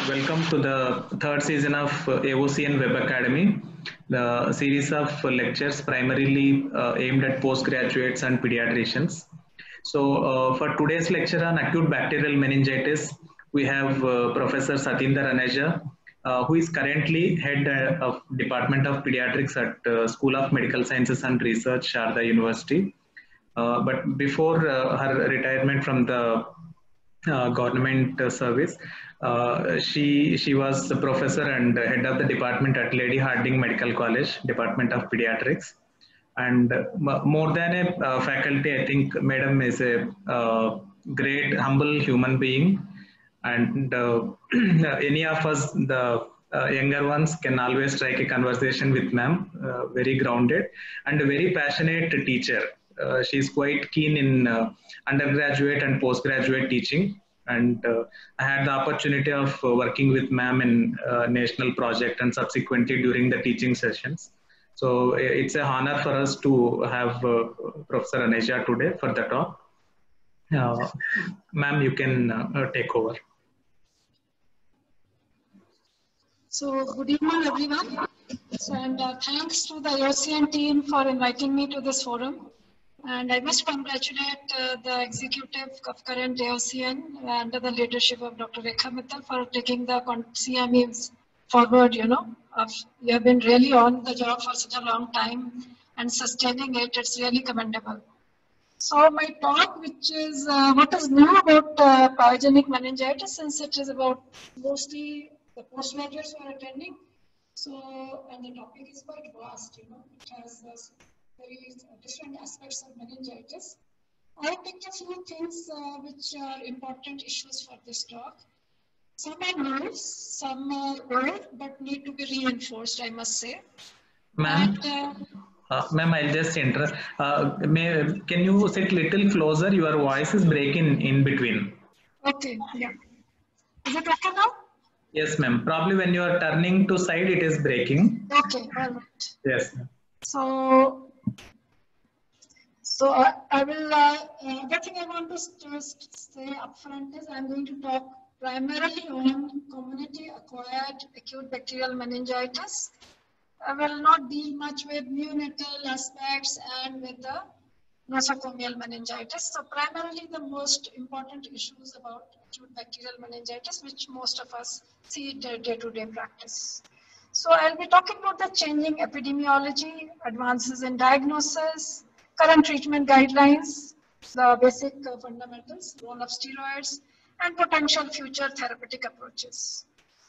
Welcome to the third season of AOCN Web Academy, the series of lectures primarily aimed at postgraduates and pediatricians. For today's lecture on acute bacterial meningitis, we have Professor Satinder Aneja, who is currently head of Department of Pediatrics at School of Medical Sciences and Research, Sharda University. But before her retirement from the government service. She was a professor and head of the department at Lady Hardinge Medical College, Department of Pediatrics. And more than a faculty, I think Madam is a great, humble human being. And any of us, the younger ones, can always strike a conversation with ma'am, very grounded and a very passionate teacher. She's quite keen in undergraduate and postgraduate teaching, and I had the opportunity of working with ma'am in national project and subsequently during the teaching sessions. So it's an honor for us to have Professor Aneja today for the talk. Ma'am, you can take over. So good evening, everyone. And thanks to the AOCN team for inviting me to this forum. And I must congratulate the executive of current AOCN under the leadership of Dr. Rekha Mittal for taking the CMEs forward, you have been really on the job for such a long time and sustaining it, it's really commendable. So my talk, which is what is new about pyogenic meningitis, since it is about mostly the postgraduates who are attending. So, and the topic is quite vast, it has very different aspects of meningitis. I picked a few things which are important issues for this talk. Some are new, some are old, but need to be reinforced, I must say. Ma'am, ma'am, I'll just interrupt. Can you sit little closer? Your voice is breaking in between. Okay, yeah. Is it okay now? Yes, ma'am. Probably when you are turning to side, it is breaking. Okay, all right. Yes. So I will, the thing I want to just say upfront is I'm going to talk primarily on community-acquired acute bacterial meningitis. I will not deal much with neonatal aspects and with the nosocomial meningitis. So primarily the most important issues about acute bacterial meningitis, which most of us see in day-to-day practice. So I'll be talking about the changing epidemiology, advances in diagnosis, current treatment guidelines, the basic fundamentals, role of steroids, and potential future therapeutic approaches.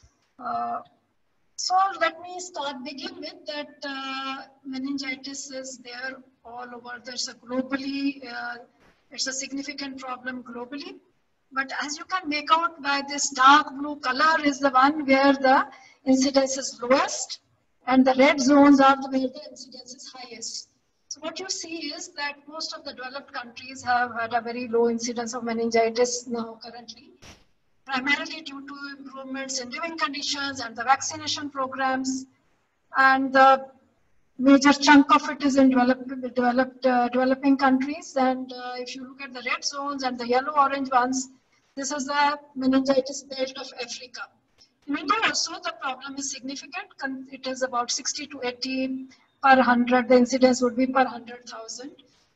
So let me begin with that meningitis is there all over. There's a globally, it's a significant problem globally. But as you can make out by this dark blue color is the one where the incidence is lowest, and the red zones are where the incidence is highest. So what you see is that most of the developed countries have had a very low incidence of meningitis now currently, primarily due to improvements in living conditions and the vaccination programs. And the major chunk of it is in developing countries. And if you look at the red zones and the yellow-orange ones, this is the meningitis belt of Africa. In India also, the problem is significant. It is about 60 to 80 per 100. The incidence would be per 100,000,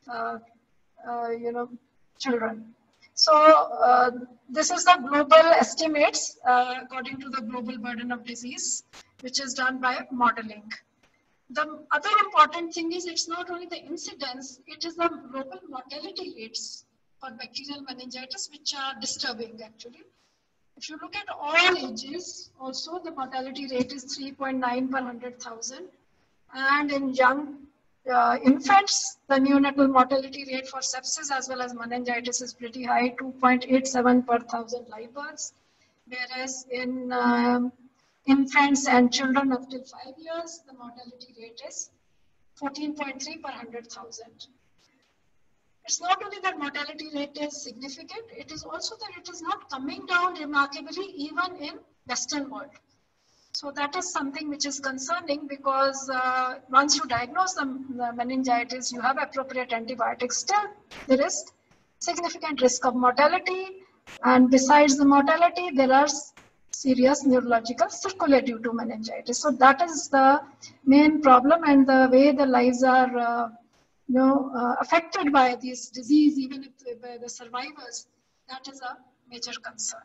children. So this is the global estimates according to the global burden of disease, which is done by modeling. The other important thing is it's not only the incidence, it is the global mortality rates for bacterial meningitis, which are disturbing actually. If you look at all ages, also the mortality rate is 3.9 per 100,000. And in young infants, the neonatal mortality rate for sepsis as well as meningitis is pretty high, 2.87 per 1,000 live births. Whereas in infants and children up till 5 years, the mortality rate is 14.3 per 100,000. It's not only that mortality rate is significant, it is also that it is not coming down remarkably even in Western world. So that is something which is concerning because once you diagnose the meningitis, you have appropriate antibiotics. Still, there is significant risk of mortality. And besides the mortality, there are serious neurological sequelae due to meningitis. So that is the main problem, and the way the lives are affected by this disease, even if by the survivors, that is a major concern.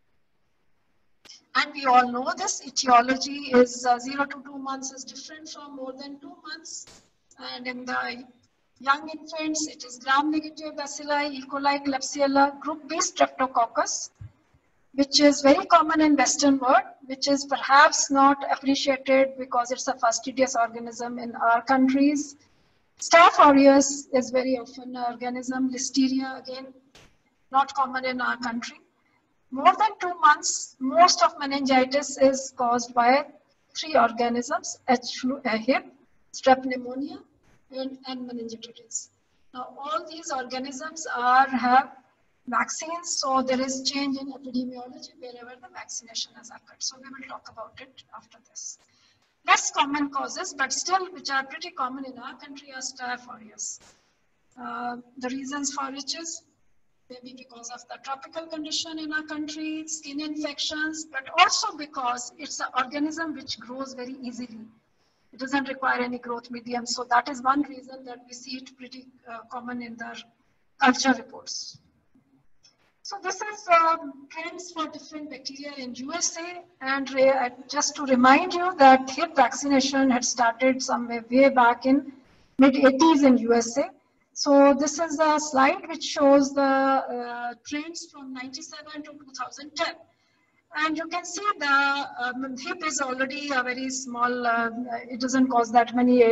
And we all know this etiology is 0 to 2 months is different from more than 2 months. And in the young infants, it is gram-negative bacilli, E. coli, Klebsiella, group B streptococcus, which is very common in Western world, which is perhaps not appreciated because it's a fastidious organism in our countries. Staph aureus is very often an organism. Listeria, again, not common in our country. More than 2 months, most of meningitis is caused by 3 organisms, Hib, strep pneumonia, and meningitis. Now, all these organisms have vaccines, so there is change in epidemiology wherever the vaccination has occurred. So we will talk about it after this. Less common causes, but still which are pretty common in our country, are staph aureus. The reasons for which is maybe because of the tropical condition in our country, skin infections, but also because it's an organism which grows very easily. It doesn't require any growth medium. So that is one reason that we see it pretty common in the culture reports. So this is trends for different bacteria in USA, and just to remind you that Hib vaccination had started somewhere way back in mid-80s in USA. So this is a slide which shows the trends from 97 to 2010. And you can see the Hib is already a very small, it doesn't cause that many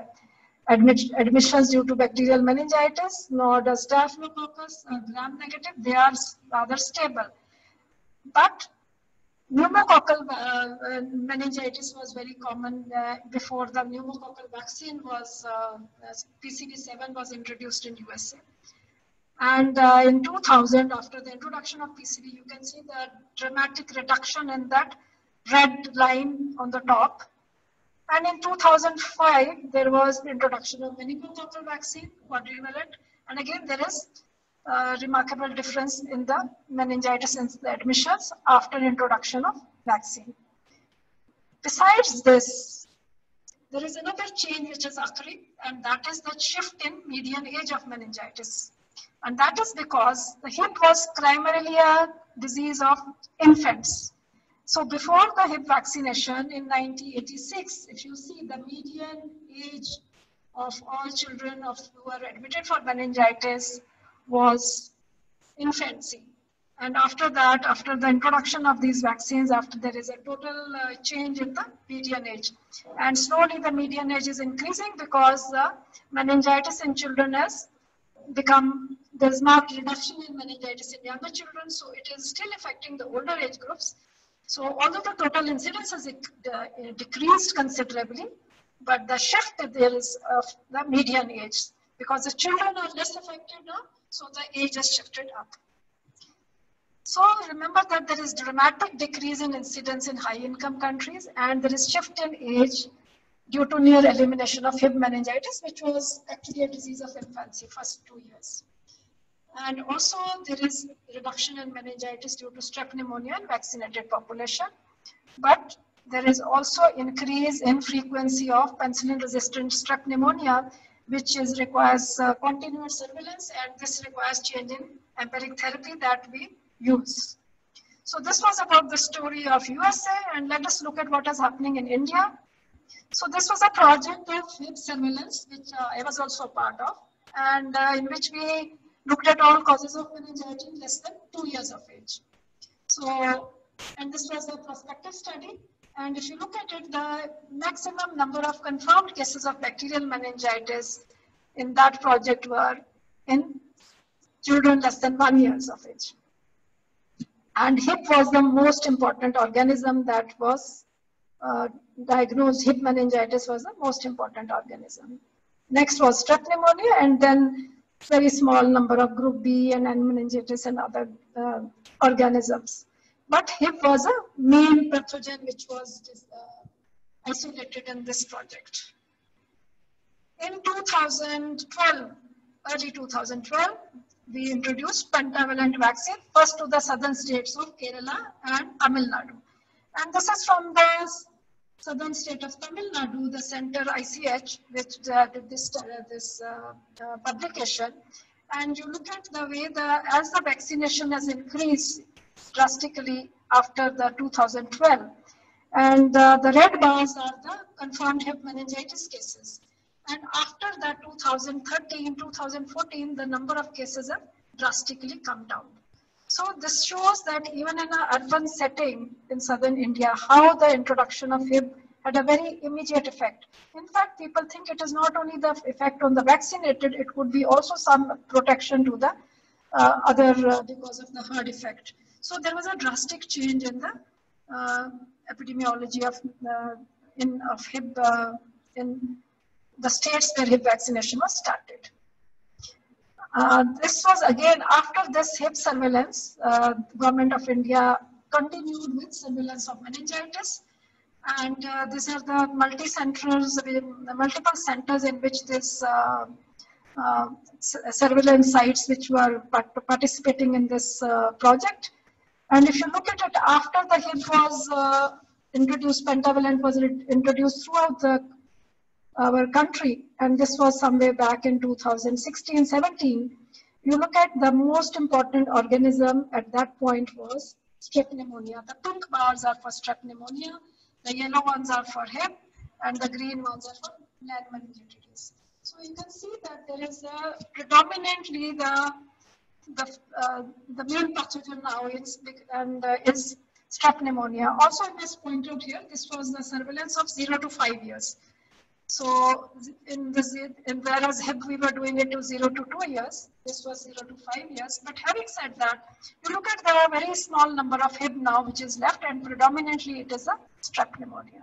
admissions due to bacterial meningitis, nor does Staphylococcus gram-negative. They are rather stable. But pneumococcal meningitis was very common before the pneumococcal vaccine was, PCV7 was introduced in USA. And in 2000, after the introduction of PCV, you can see the dramatic reduction in that red line on the top. And in 2005, there was the introduction of meningococcal vaccine, quadrivalent. And again, there is a remarkable difference in the meningitis in the admissions after introduction of vaccine. Besides this, there is another change which is occurring, and that is the shift in median age of meningitis. And that is because the Hib was primarily a disease of infants. So before the Hib vaccination in 1986, if you see the median age of all children who were admitted for meningitis was infancy. And after that, after the introduction of these vaccines, after there is a total change in the median age. And slowly the median age is increasing because the meningitis in children has become, there's marked reduction in meningitis in younger children, so it is still affecting the older age groups. So although the total incidence has decreased considerably, but the shift that there is of the median age, because the children are less affected now, so the age has shifted up. So remember that there is dramatic decrease in incidence in high income countries, and there is shift in age due to near elimination of Hib meningitis, which was actually a disease of infancy, first 2 years. And also there is reduction in meningitis due to strep pneumonia in vaccinated population. But there is also increase in frequency of penicillin-resistant strep pneumonia, which requires continuous surveillance, and this requires change in empiric therapy that we use. So this was about the story of USA, and let us look at what is happening in India. So this was a project of Hib surveillance, which I was also a part of, and in which we looked at all causes of meningitis in less than 2 years of age. So, and this was a prospective study. And if you look at it, the maximum number of confirmed cases of bacterial meningitis in that project were in children less than 1 year of age. And Hib was the most important organism that was diagnosed. Hib meningitis was the most important organism. Next was strep pneumonia, and then very small number of group B and meningitis and other organisms. But Hib was a main pathogen which was isolated in this project. In 2012, early 2012, we introduced pentavalent vaccine first to the southern states of Kerala and Tamil Nadu. And this is from the southern state of Tamil Nadu, the center ICH, which did this publication. And you look at the way as the vaccination has increased drastically after the 2012. And the red bars are the confirmed hip meningitis cases. And after that 2013, 2014, the number of cases have drastically come down. So this shows that even in an urban setting in southern India, how the introduction of hib had a very immediate effect. In fact, people think it is not only the effect on the vaccinated, it would be also some protection to the other because of the herd effect. So there was a drastic change in the epidemiology of hib in the states where hib vaccination was started. This was again after this hib surveillance, Government of India continued with surveillance of meningitis, and these are the multiple centers in which this surveillance sites which were participating in this project. And if you look at it, after the hib was introduced, pentavalent was introduced throughout our country, and this was somewhere back in 2016-17, you look at the most important organism at that point was strep pneumonia. The pink bars are for strep pneumonia, the yellow ones are for hib, and the green ones are for meningitis. So you can see that there is predominantly the main pathogen now is strep pneumonia. Also, I must point out here, this was the surveillance of 0 to 5 years. So whereas hib we were doing it to 0 to 2 years, this was 0 to 5 years. But having said that, you look at the very small number of hib now which is left, and predominantly it is a strep pneumonia.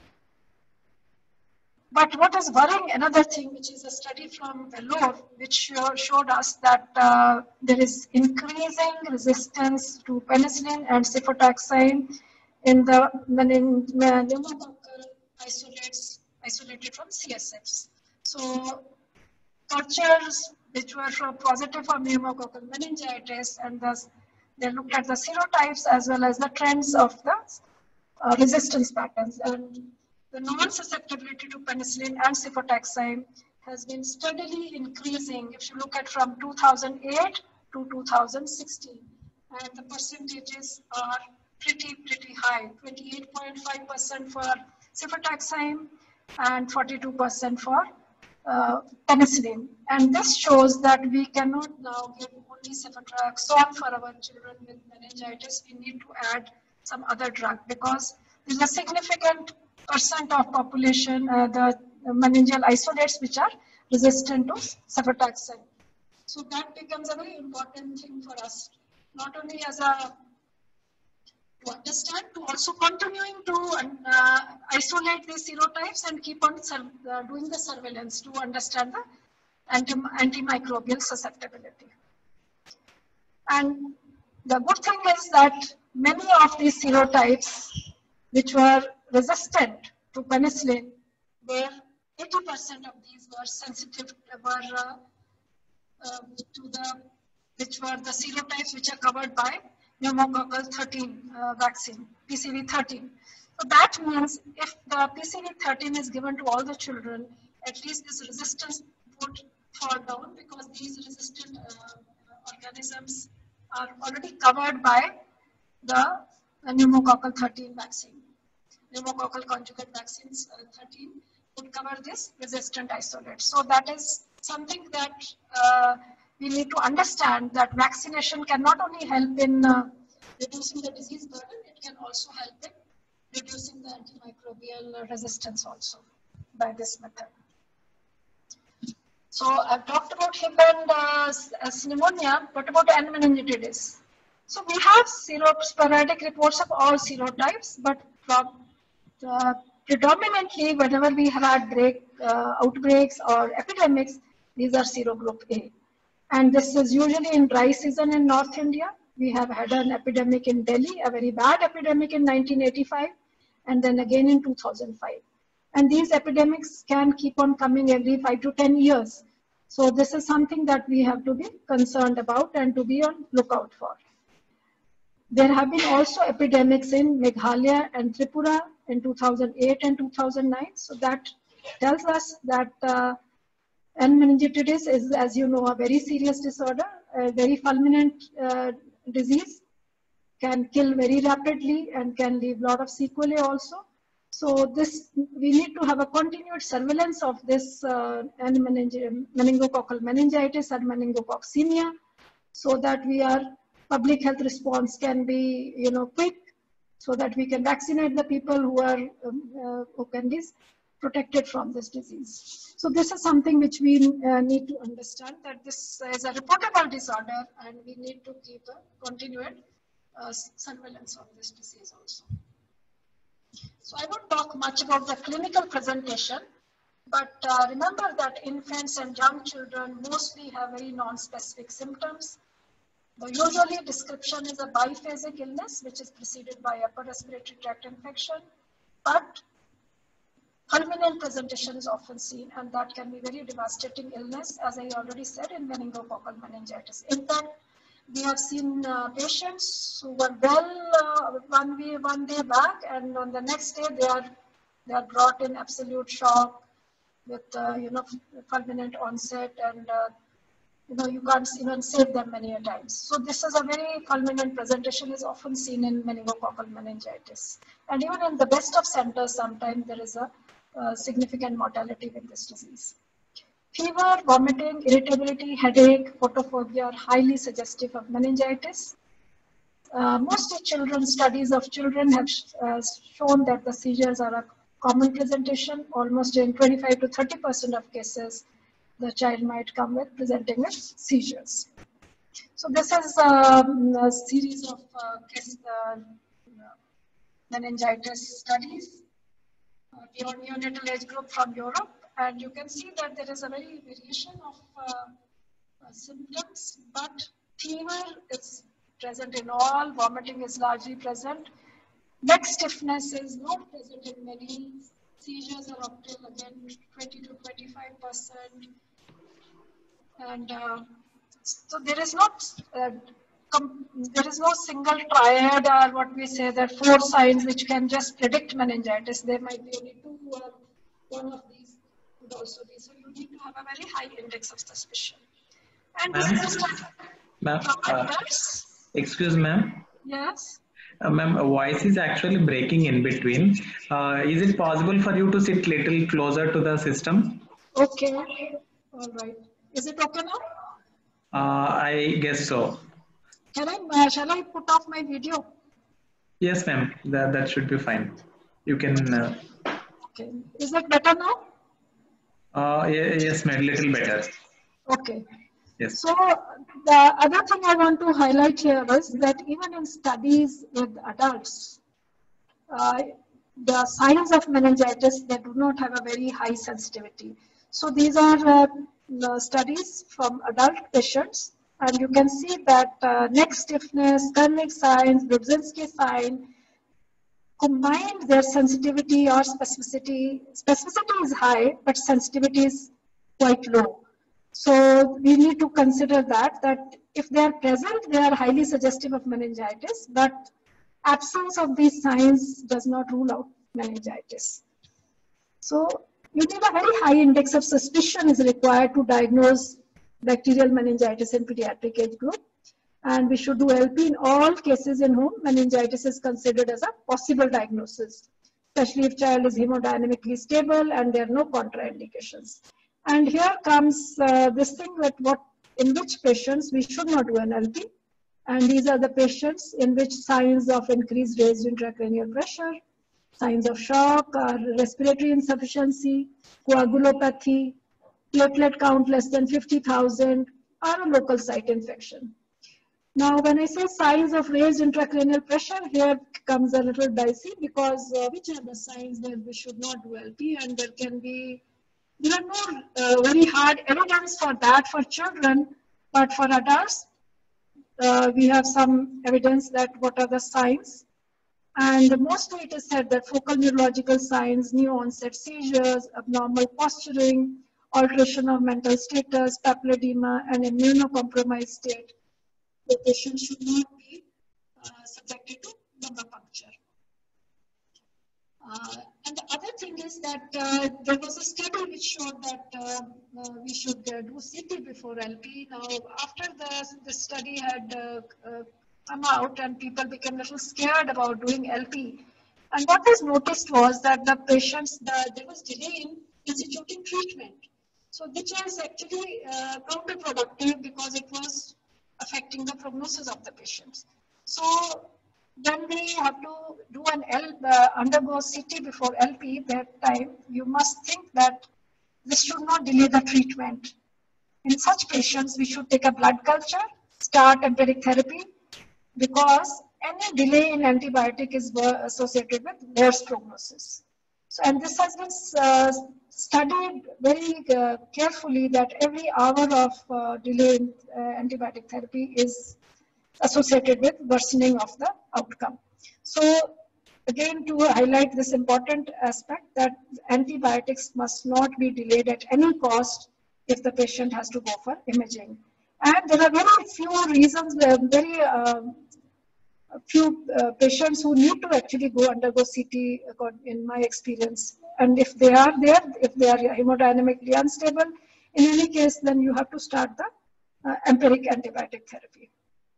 But what is worrying, another thing, which is a study from Vellore, which showed us that there is increasing resistance to penicillin and cefotaxime in the pneumococcal isolated from CSFs. So cultures which were positive for pneumococcal meningitis, and thus they looked at the serotypes as well as the trends of the resistance patterns. And the non-susceptibility to penicillin and cefotaxime has been steadily increasing if you look at from 2008 to 2016. And the percentages are pretty high, 28.5% for cefotaxime and 42% for penicillin. And this shows that we cannot now give only cefotaxime for our children with meningitis. We need to add some other drug because there's a significant percent of population, the meningeal isolates which are resistant to cefotaxime. So that becomes a very important thing for us, not only as to understand, to also continuing to isolate these serotypes and keep on doing the surveillance to understand the antimicrobial susceptibility. And the good thing is that many of these serotypes which were resistant to penicillin, where 80% of these were sensitive, which were the serotypes which are covered by pneumococcal 13 vaccine, PCV13. So that means if the PCV13 is given to all the children, at least this resistance would fall down because these resistant organisms are already covered by the pneumococcal 13 vaccine. Pneumococcal conjugate vaccines 13 would cover this resistant isolate. So that is something that we need to understand, that vaccination can not only help in reducing the disease burden, it can also help in reducing the antimicrobial resistance also by this method. So I've talked about hib and pneumonia. What about meningitis? So we have sporadic reports of all serotypes, but predominantly whenever we have had outbreaks or epidemics, these are serogroup A. And this is usually in dry season in North India. We have had an epidemic in Delhi, a very bad epidemic in 1985, and then again in 2005. And these epidemics can keep on coming every 5 to 10 years. So this is something that we have to be concerned about and to be on lookout for. There have been also epidemics in Meghalaya and Tripura in 2008 and 2009. So that tells us that N. meningitidis is, as you know, a very serious disorder, a very fulminant disease, can kill very rapidly and can leave a lot of sequelae also. So this, we need to have a continued surveillance of this meningococcal meningitis and meningococcemia, so that public health response can be, quick, so that we can vaccinate the people who can be protected from this disease. So this is something which we need to understand, that this is a reportable disorder and we need to keep a continued surveillance of this disease also. So I won't talk much about the clinical presentation, but remember that infants and young children mostly have very non-specific symptoms. Usually description is a biphasic illness which is preceded by upper respiratory tract infection, but fulminant presentation is often seen, and that can be very devastating illness, as I already said, in meningococcal meningitis. In fact, we have seen patients who were well one day back, and on the next day they are brought in absolute shock with fulminant onset, and you can't even save them many a times. So this is a very fulminant presentation is often seen in meningococcal meningitis, and even in the best of centers, sometimes there is a significant mortality with this disease. Fever, vomiting, irritability, headache, photophobia are highly suggestive of meningitis. Most studies of children have shown that the seizures are a common presentation. Almost in 25 to 30% of cases, the child might come with presenting with seizures. So this is a series of meningitis studies beyond neonatal age group from Europe, and you can see that there is a very variation of symptoms, but fever is present in all, vomiting is largely present, neck stiffness is not present in many, seizures are up till again 20 to 25%, and so there is no single triad, or what we say, that 4 signs which can just predict meningitis. There might be only 2 or one of these would also be. So you need to have a very high index of suspicion. And this is just excuse ma'am. Yes. Ma'am, voice is actually breaking in between. Is it possible for you to sit little closer to the system? Okay. All right. Is it okay now? I guess so. Shall I put off my video? Yes, ma'am. That should be fine. You can. Okay. Is it better now? Yes, ma'am. Little better. Okay. Yes. So the other thing I want to highlight here is that even in studies with adults, the signs of meningitis, they do not have a very high sensitivity. So these are studies from adult patients, and you can see that neck stiffness, Kernig signs, Brudzinski sign, combined their sensitivity or specificity. Specificity is high, but sensitivity is quite low. So we need to consider that if they are present, they are highly suggestive of meningitis, but absence of these signs does not rule out meningitis. So you need a very high index of suspicion is required to diagnose bacterial meningitis in pediatric age group. And we should do LP in all cases in whom meningitis is considered as a possible diagnosis, especially if child is hemodynamically stable and there are no contraindications. And here comes this thing that in which patients we should not do an LP. And these are the patients in which signs of increased raised intracranial pressure, signs of shock or respiratory insufficiency, coagulopathy, platelet count less than 50,000, or a local site infection. Now, when I say signs of raised intracranial pressure, here comes a little dicey, because which are the signs that we should not do LP, and there are no very hard evidence for that for children, but for adults, we have some evidence that what are the signs. And mostly it is said that focal neurological signs, new onset seizures, abnormal posturing, alteration of mental status, papilledema, and immunocompromised state. The patient should not be subjected to lumbar puncture. And the other thing is that there was a study which showed that we should do CT before LP. Now, after the study had come out and people became a little scared about doing LP, and what was noticed was that the patients, there was delay in instituting treatment. So which is actually counterproductive because it was affecting the prognosis of the patients. So when we have to do an undergo CT before LP, that time you must think that this should not delay the treatment. In such patients, we should take a blood culture, start empiric therapy, because any delay in antibiotic is associated with worse prognosis. So, and this has been studied very carefully that every hour of delay in antibiotic therapy is associated with worsening of the outcome. So again, to highlight this important aspect that antibiotics must not be delayed at any cost if the patient has to go for imaging. And there are very few reasons, very few patients who need to actually undergo CT in my experience. And if they are there, if they are hemodynamically unstable, in any case, then you have to start the empiric antibiotic therapy.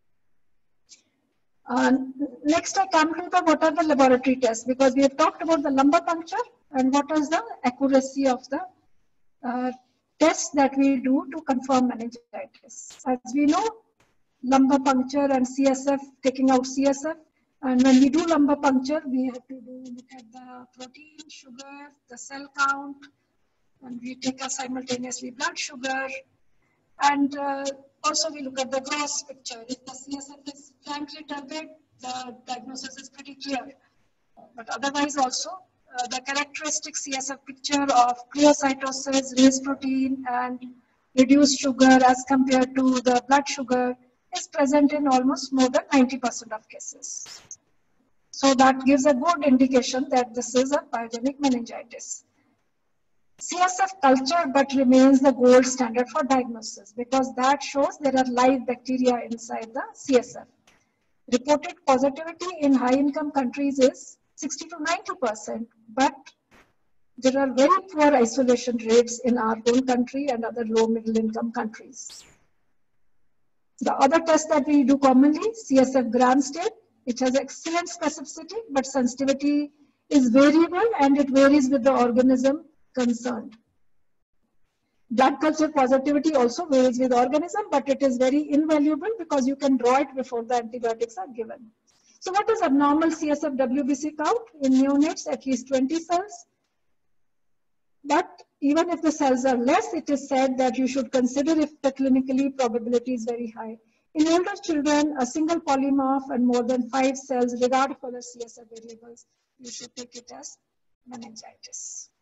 Next, I come to what are the laboratory tests, because we have talked about the lumbar puncture and what is the accuracy of the tests that we do to confirm meningitis. As we know, lumbar puncture and CSF, taking out CSF, and when we do lumbar puncture, we have to look at the protein, sugar, the cell count, and we take a simultaneously blood sugar, and also we look at the gross picture. If the CSF is frankly turbid, the diagnosis is pretty clear. But otherwise also, the characteristic CSF picture of pleocytosis, raised protein, and reduced sugar as compared to the blood sugar is present in almost more than 90% of cases. So that gives a good indication that this is a pyogenic meningitis. CSF culture but remains the gold standard for diagnosis because that shows there are live bacteria inside the CSF. Reported positivity in high-income countries is 60 to 90%, but there are very poor isolation rates in our own country and other low-middle-income countries. The other test that we do commonly, CSF gram stain, it has excellent specificity, but sensitivity is variable and it varies with the organism concerned. Blood culture positivity also varies with organism, but it is very invaluable because you can draw it before the antibiotics are given. So what is abnormal CSF WBC count? In neonates, at least 20 cells. But even if the cells are less, it is said that you should consider if the clinically probability is very high. In older children, a single polymorph and more than 5 cells, regardless of other CSF variables, you should take it as meningitis.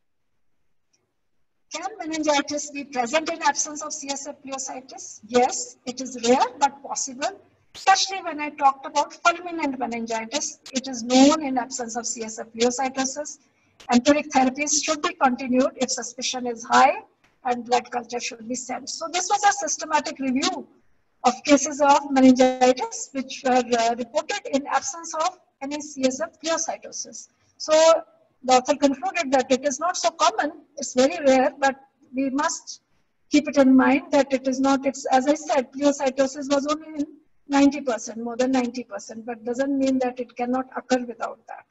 Can meningitis be present in absence of CSF pleocytis? Yes, it is rare but possible. Especially when I talked about fulminant meningitis, it is known in absence of CSF pleocytosis. Empiric therapies should be continued if suspicion is high and blood culture should be sent. So this was a systematic review of cases of meningitis which were reported in absence of any CSF pleocytosis. So the author concluded that it is not so common, it's very rare, but we must keep it in mind that it is not, it's, as I said, pleocytosis was only in 90%, more than 90%, but doesn't mean that it cannot occur without that.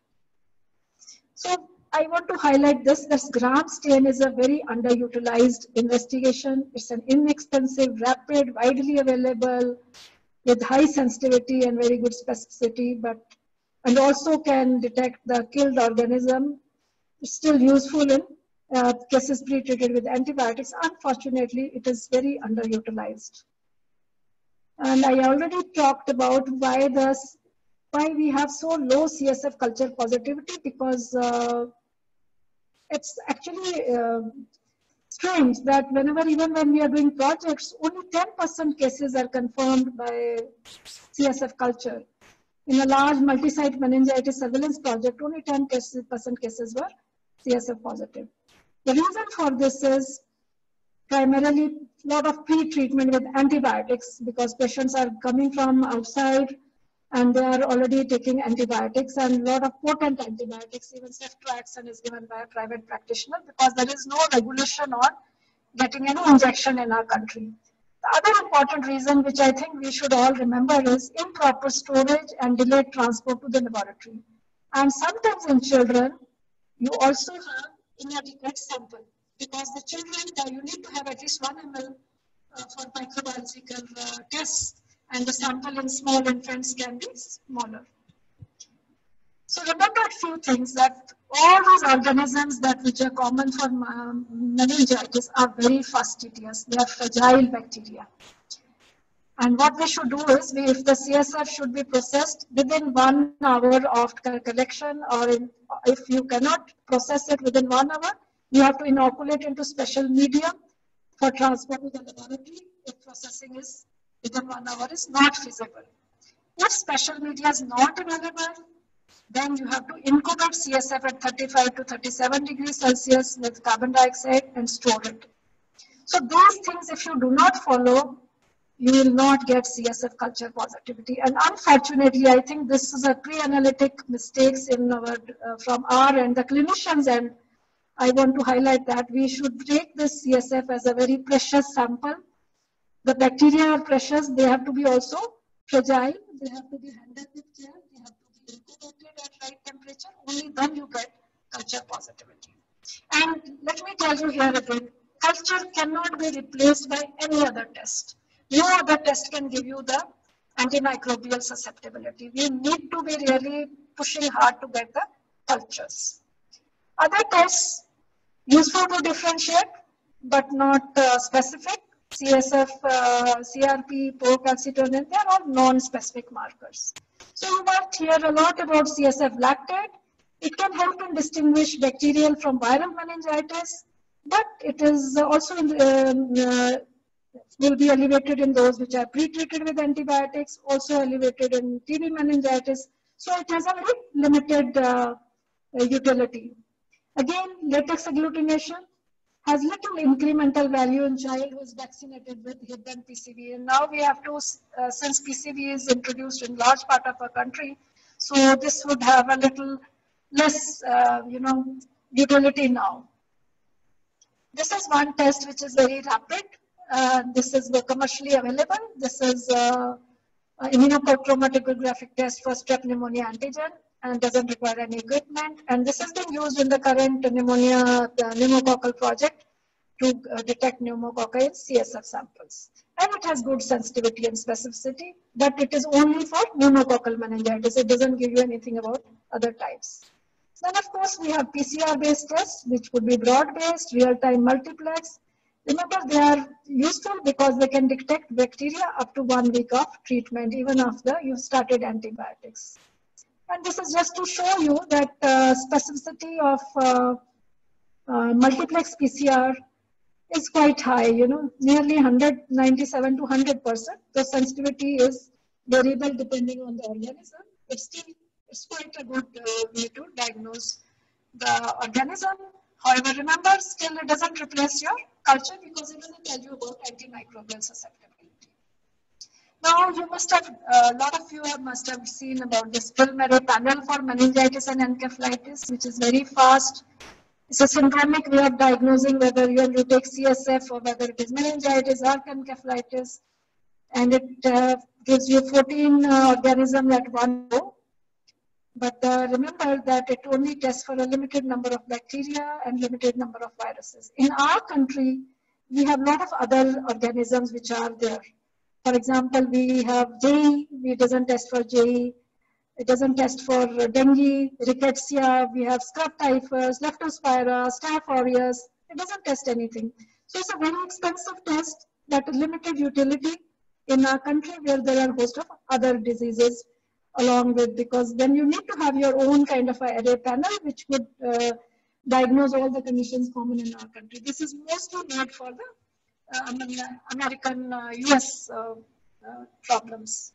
So I want to highlight this gram stain is a very underutilized investigation. It's an inexpensive, rapid, widely available, with high sensitivity and very good specificity, and also can detect the killed organism. It's still useful in cases pre-treated with antibiotics. Unfortunately, it is very underutilized. And I already talked about why we have so low CSF culture positivity, because it's actually strange that even when we are doing projects, only 10% cases are confirmed by CSF culture. In a large multi-site meningitis surveillance project, only 10% cases were CSF positive. The reason for this is primarily a lot of pre-treatment with antibiotics because patients are coming from outside and they are already taking antibiotics, and a lot of potent antibiotics. Even ceftriaxone is given by a private practitioner because there is no regulation on getting any injection in our country. The other important reason, which I think we should all remember, is improper storage and delayed transport to the laboratory. And sometimes in children, you also have inadequate sample because the children, you need to have at least 1 ml for microbiological tests, and the sample in small infants can be smaller. So remember a few things, that all these organisms which are common for meningitis are very fastidious. They are fragile bacteria. And what we should do is, if the CSF should be processed within 1 hour of collection, or if you cannot process it within 1 hour, you have to inoculate into special medium for transport to the laboratory if processing is within 1 hour is not feasible. If special media is not available, then you have to incubate CSF at 35 to 37 degrees Celsius with carbon dioxide and store it. So these things, if you do not follow, you will not get CSF culture positivity. And unfortunately, I think this is a pre-analytic mistakes in our, from our and the clinicians, and I want to highlight that we should take this CSF as a very precious sample. The bacteria are precious. They have to be also fragile. They have to be handled with care. They have to be incubated at right temperature. Only then you get culture positivity. And let me tell you here again, culture cannot be replaced by any other test. No other test can give you the antimicrobial susceptibility. We need to be really pushing hard to get the cultures. Other tests useful to differentiate, but not specific. CSF, CRP, procalcitonin, they are all non-specific markers. So you might hear a lot about CSF lactate. It can help in distinguish bacterial from viral meningitis, but it is also will be elevated in those which are pre-treated with antibiotics, also elevated in TB meningitis. So it has a very limited utility. Again, latex agglutination has little incremental value in child who is vaccinated with HIB and PCV. And now we have to, since PCV is introduced in large part of our country, so this would have a little less, utility now. This is one test which is very rapid. This is commercially available. This is immunochromatographic test for strep pneumonia antigen, and doesn't require any equipment. And this has been used in the current pneumococcal project to detect pneumococci in CSF samples. And it has good sensitivity and specificity, but it is only for pneumococcal meningitis. It doesn't give you anything about other types. Then of course we have PCR-based tests, which would be broad-based, real-time multiplex. Remember, they are useful because they can detect bacteria up to 1 week of treatment, even after you've started antibiotics. And this is just to show you that specificity of multiplex PCR is quite high, nearly 197 to 100%. The sensitivity is variable depending on the organism, but still it's quite a good way to diagnose the organism. However, remember, still it doesn't replace your culture because it doesn't tell you about antimicrobial susceptibility. Now, you must have, a lot of you must have seen about this FILMARRAY panel for meningitis and encephalitis, which is very fast. It's a syndromic way of diagnosing whether you take CSF or whether it is meningitis or encephalitis. And it gives you 14 organisms at one go. But remember that it only tests for a limited number of bacteria and limited number of viruses. In our country, we have a lot of other organisms which are there. For example, we have JE, it doesn't test for JE. It doesn't test for dengue, rickettsia. We have scrub typhus, leptospira, staph aureus. It doesn't test anything. So it's a very expensive test that limited utility in our country where there are a host of other diseases along with, because then you need to have your own kind of a array panel which would diagnose all the conditions common in our country. This is mostly made for the American US problems.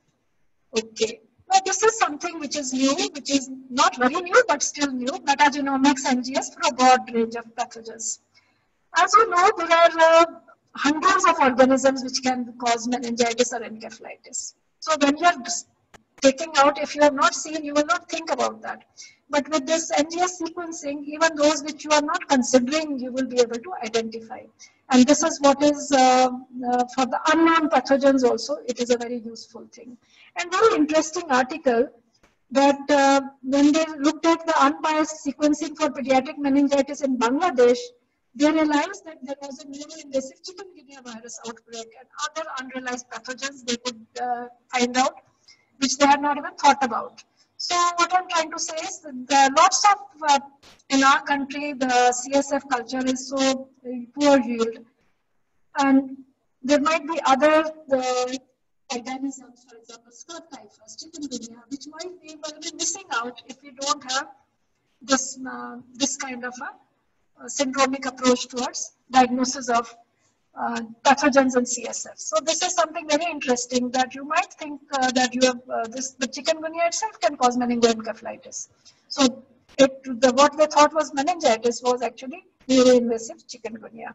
Okay. Now this is something which is new, which is not very new, but still new, metagenomics NGS for a broad range of pathogens. As you know, there are hundreds of organisms which can cause meningitis or encephalitis. So when you are taking out, if you have not seen, you will not think about that. But with this NGS sequencing, even those which you are not considering, you will be able to identify. And this is what is for the unknown pathogens also, it is a very useful thing. And very interesting article that when they looked at the unbiased sequencing for pediatric meningitis in Bangladesh, they realized that there was a neuroinvasive chikungunya virus outbreak and other unrealized pathogens they could find out, which they had not even thought about. So what I'm trying to say is that there are lots of, in our country, the CSF culture is so poor yield. And there might be other organisms, for example, scrub typhus, chikungunya, which might be missing out if we don't have this, this kind of a syndromic approach towards diagnosis of pathogens and CSF. So this is something very interesting that you might think that you have the chikungunya itself can cause meningoencephalitis. So what they thought was meningitis was actually neuroinvasive chikungunya.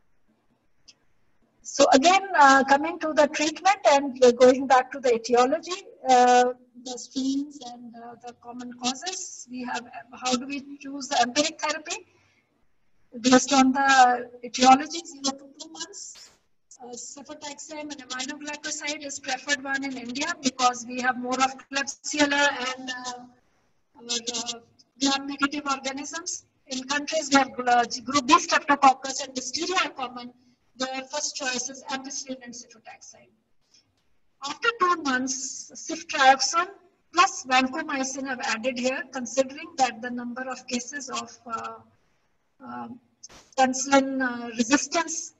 So again, coming to the treatment and going back to the etiology, the strains and the common causes, we have how do we choose the empiric therapy? Based on the etiology, 0 to 2 months. Cefotaxime and aminoglycoside is preferred one in India because we have more of Klebsiella and gram-negative organisms. In countries where group B streptococcus and listeria are common, their first choice is ampicillin and cefotaxime. After 2 months, ceftriaxone plus vancomycin have added here, considering that the number of cases of penicillin resistance,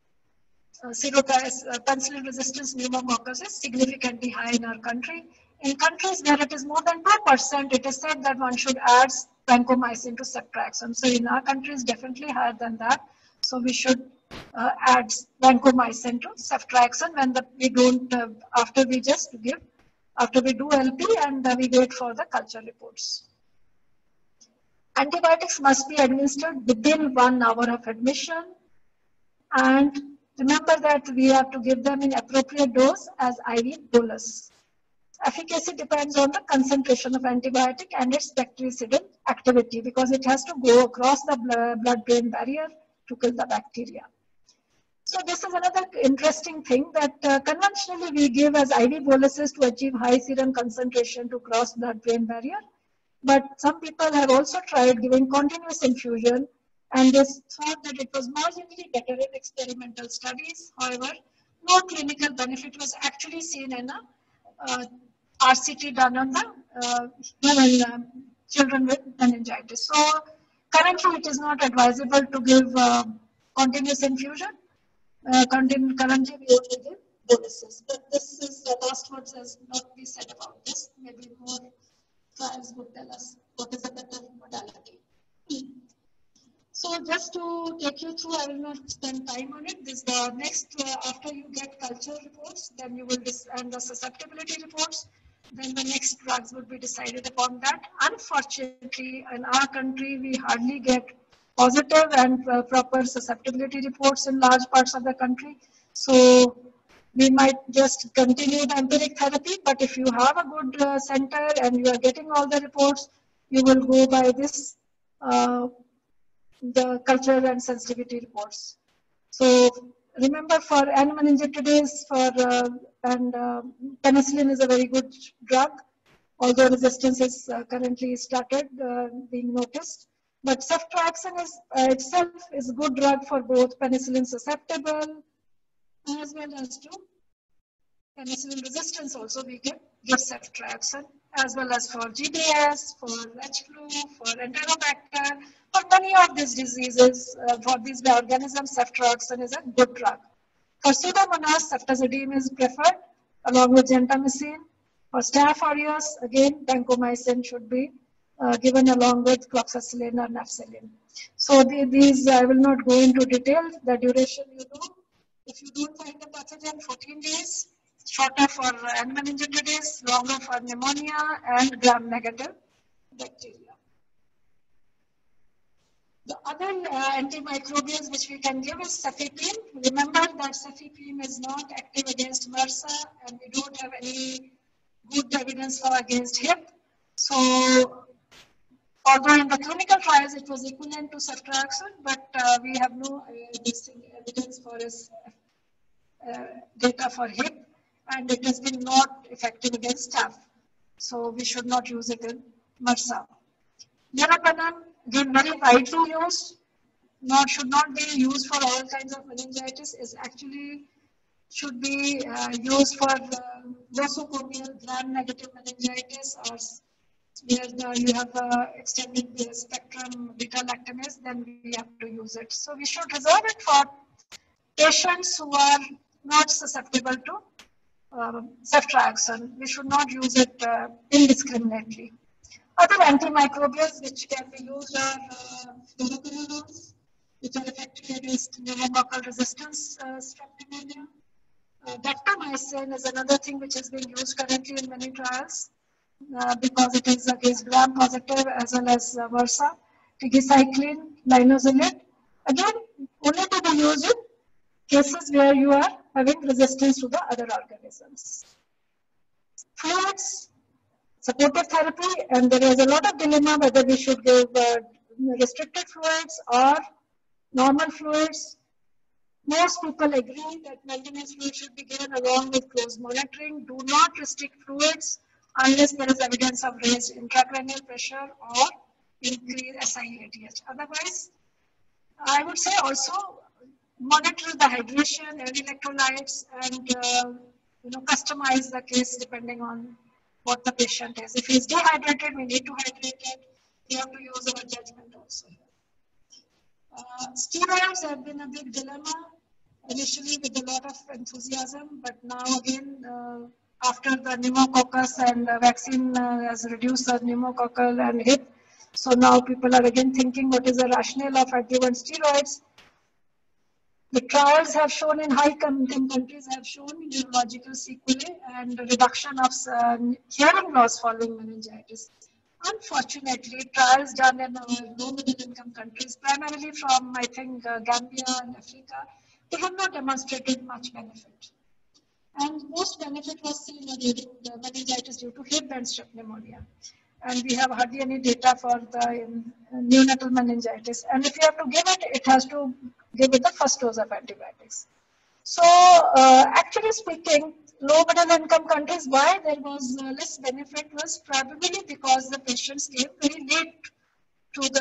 penicillin resistance pneumococcus is significantly high in our country. In countries where it is more than 2%, it is said that one should add vancomycin to ceftriaxone. So in our country is definitely higher than that. So we should add vancomycin to ceftriaxone when we don't, after we do LP and we wait for the culture reports. Antibiotics must be administered within 1 hour of admission, and remember that we have to give them in appropriate dose as IV bolus. Efficacy depends on the concentration of antibiotic and its bactericidal activity because it has to go across the blood-brain barrier to kill the bacteria. So this is another interesting thing that conventionally we give as IV boluses to achieve high serum concentration to cross blood-brain barrier. But some people have also tried giving continuous infusion and they thought that it was marginally better in experimental studies. However, no clinical benefit was actually seen in a RCT done on the children with meningitis. So currently it is not advisable to give continuous infusion. Currently we only give boluses. But this is the last words has not been said about this. Maybe more trials would tell us what is a better modality. So just to take you through, I will not spend time on it. This the next, after you get culture reports, then you will, and the susceptibility reports, then the next drugs would be decided upon that. Unfortunately, in our country, we hardly get positive and proper susceptibility reports in large parts of the country. So we might just continue the empiric therapy, but if you have a good center and you are getting all the reports, you will go by this, the culture and sensitivity reports. So remember, for N-meningitis, penicillin is a very good drug, although resistance is currently started being noticed. But ceftriaxone itself is a good drug for both penicillin susceptible as well as to penicillin resistance. Also, we give ceftriaxone, as well as for GBS, for H flu, for Enterobacter, for many of these diseases, for these organisms, ceftriaxone is a good drug. For Pseudomonas, ceftazidime is preferred along with gentamicin. For Staph aureus, again, vancomycin should be given along with cloxacillin or nafcillin. So these I will not go into detail. The duration, you know, if you don't find the pathogen, 14 days. Shorter for N-meningitis, longer for pneumonia and gram-negative bacteria. The other antimicrobials which we can give is cefepime. Remember that cefepime is not active against MRSA, and we don't have any good evidence for against hip. So although in the clinical trials it was equivalent to ceftriaxone, but we have no evidence for its data for hip, and it has been not effective against staph. So we should not use it in MRSA. Meropenem, again very widely used, should not be used for all kinds of meningitis, is actually should be used for nosocomial gram-negative meningitis, or where you have extended the spectrum beta-lactamase, then we have to use it. So we should reserve it for patients who are not susceptible to ceftriaxone. We should not use it indiscriminately. Other antimicrobials which can be used are fluoroquinolones, which are effective against pneumococcal resistance strep pneumonia. Dactomycin is another thing which is being used currently in many trials because it is against gram-positive as well as MRSA. Tigecycline, linezolid, again only to be used in cases where you are having resistance to the other organisms. Fluids, supportive therapy, and there is a lot of dilemma whether we should give restricted fluids or normal fluids. Most people agree that maintenance fluid should be given along with close monitoring. Do not restrict fluids unless there is evidence of raised intracranial pressure or increased SIADH. Otherwise, I would say also monitor the hydration and electrolytes, and customize the case depending on what the patient is. If he is dehydrated, we need to hydrate it. We have to use our judgment also. Steroids have been a big dilemma initially with a lot of enthusiasm, but now again, after the pneumococcus and vaccine has reduced the pneumococcal and hip, so now people are again thinking what is the rationale of adjuvant steroids. The trials have shown in high-income countries have shown neurological sequelae and reduction of hearing loss following meningitis. Unfortunately, trials done in low middle-income countries, primarily from, I think, Gambia and Africa, they have not demonstrated much benefit. And most benefit was seen during the meningitis due to hip and strep pneumonia. And we have hardly any data for the neonatal meningitis. And if you have to give it, it has to give it the first dose of antibiotics. So actually speaking, low middle income countries, why there was less benefit was probably because the patients came very late to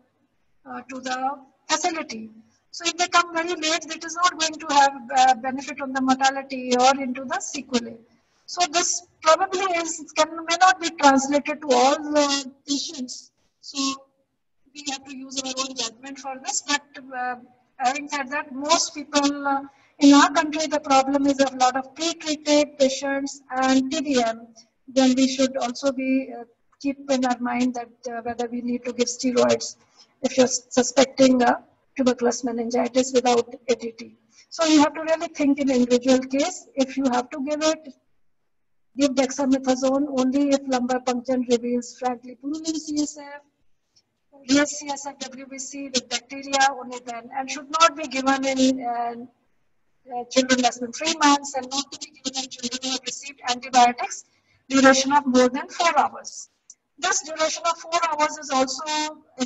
the facility. So if they come very late, it is not going to have benefit on the mortality or into the sequelae. So this probably may not be translated to all the patients. So we have to use our own judgment for this. But having said that, most people in our country, the problem is a lot of pre-treated patients and TBM. Then we should also be keep in our mind that whether we need to give steroids if you're suspecting tuberculous meningitis without ATT. So you have to really think in individual case. If you have to give it, give dexamethasone only if lumbar puncture reveals frankly pulmonary CSF, raised CSF WBC with bacteria only then, and should not be given in children less than 3 months, and not to be given in children who have received antibiotics duration of more than 4 hours. This duration of 4 hours is also a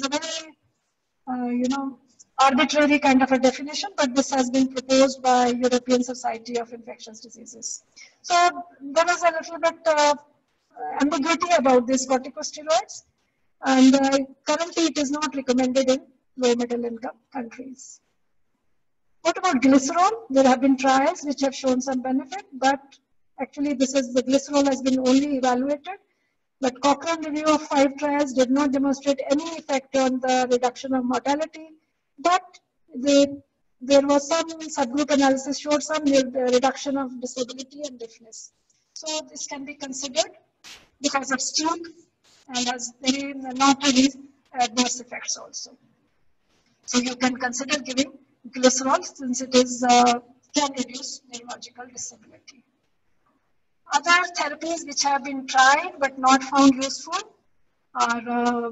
very arbitrary kind of a definition, but this has been proposed by European Society of Infectious Diseases. So there is a little bit ambiguity about these corticosteroids, and currently it is not recommended in low middle income countries. What about glycerol? There have been trials which have shown some benefit, but actually the glycerol has been only evaluated. But Cochrane review of 5 trials did not demonstrate any effect on the reduction of mortality, but there was some subgroup analysis showed some reduction of disability and deafness. So this can be considered because it's cheap and has very not really adverse effects also. So you can consider giving glycerol since it is can reduce neurological disability. Other therapies which have been tried but not found useful are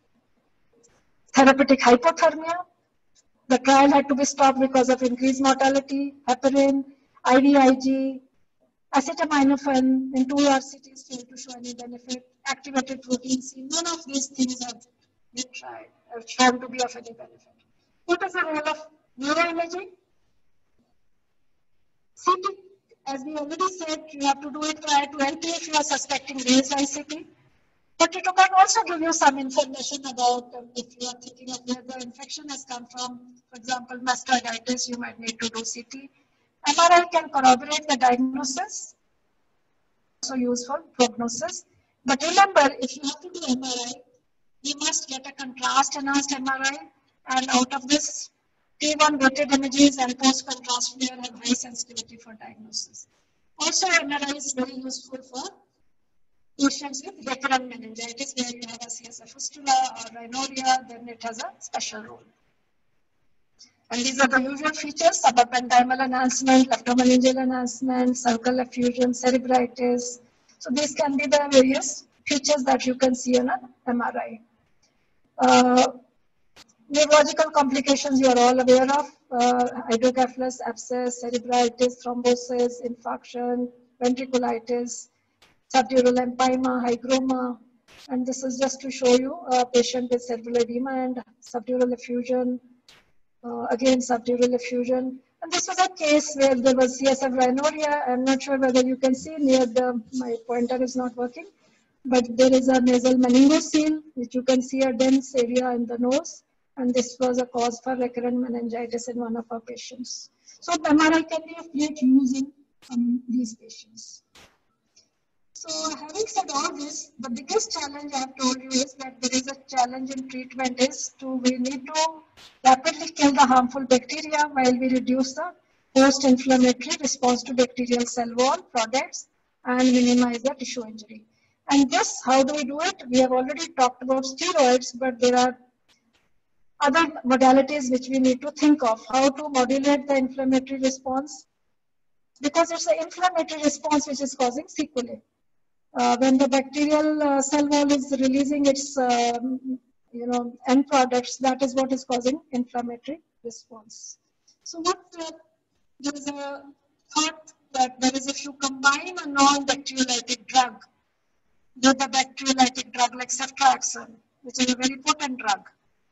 therapeutic hypothermia. The trial had to be stopped because of increased mortality, heparin, IVIG, Acetaminophen in 2 RCTs failed to show any benefit. Activated protein C, none of these things have been tried, have shown to be of any benefit. What is the role of neuroimaging? CT, as we already said, you have to do it prior to LP if you are suspecting raised ICT. But it can also give you some information about if you are thinking of where the infection has come from. For example, mastoiditis, you might need to do CT. MRI can corroborate the diagnosis, also used for prognosis. But remember, if you have to do MRI, you must get a contrast enhanced MRI, and out of this, T1 weighted images and post contrast flare have high sensitivity for diagnosis. Also, MRI is very useful for patients with recurrent meningitis, where you have a CSF fistula or rhinorrhea, then it has a special role. And these are the usual features: subependymal enhancement, leptomeningeal enhancement, cervical effusion, cerebritis. So these can be the various features that you can see on an MRI. Neurological complications you are all aware of: hydrocephalus, abscess, cerebritis, thrombosis, infarction, ventriculitis, subdural empyema, hygroma. And this is just to show you a patient with cerebral edema and subdural effusion. Again, subdural effusion. And this was a case where there was CSF rhinorrhea. I'm not sure whether you can see near my pointer is not working, but there is a nasal meningocele, which you can see a dense area in the nose. And this was a cause for recurrent meningitis in one of our patients. So MRI can be of great use in these patients. So having said all this, the biggest challenge I have told you is that there is a challenge in treatment is we need to rapidly kill the harmful bacteria while we reduce the post-inflammatory response to bacterial cell wall products and minimize the tissue injury. And this, how do we do it? We have already talked about steroids, but there are other modalities which we need to think of. How to modulate the inflammatory response, because it's the inflammatory response which is causing sequelae. When the bacterial cell wall is releasing its end products, that is what is causing inflammatory response. So there is a thought that there is, if you combine a non-bacteriolytic drug with a bacteriolytic drug like ceftriaxone, which is a very potent drug,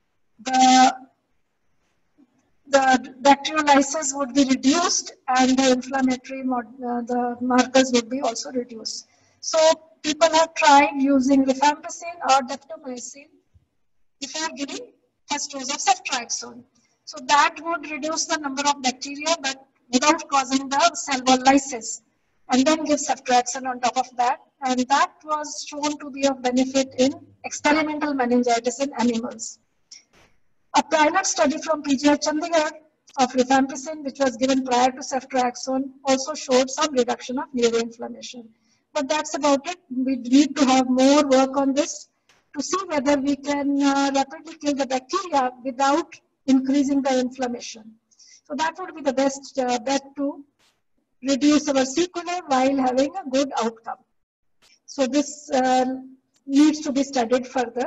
the bacteriolysis would be reduced and the inflammatory the markers would be also reduced. So people have tried using rifampicin or daptomycin before giving first dose of ceftriaxone. So that would reduce the number of bacteria, but without causing the cell wall lysis, and then give ceftriaxone on top of that. And that was shown to be of benefit in experimental meningitis in animals. A pilot study from PGI Chandigarh of rifampicin, which was given prior to ceftriaxone, also showed some reduction of neuroinflammation. But that's about it. We need to have more work on this to see whether we can rapidly kill the bacteria without increasing the inflammation. So that would be the best bet to reduce our sequelae while having a good outcome. So this needs to be studied further.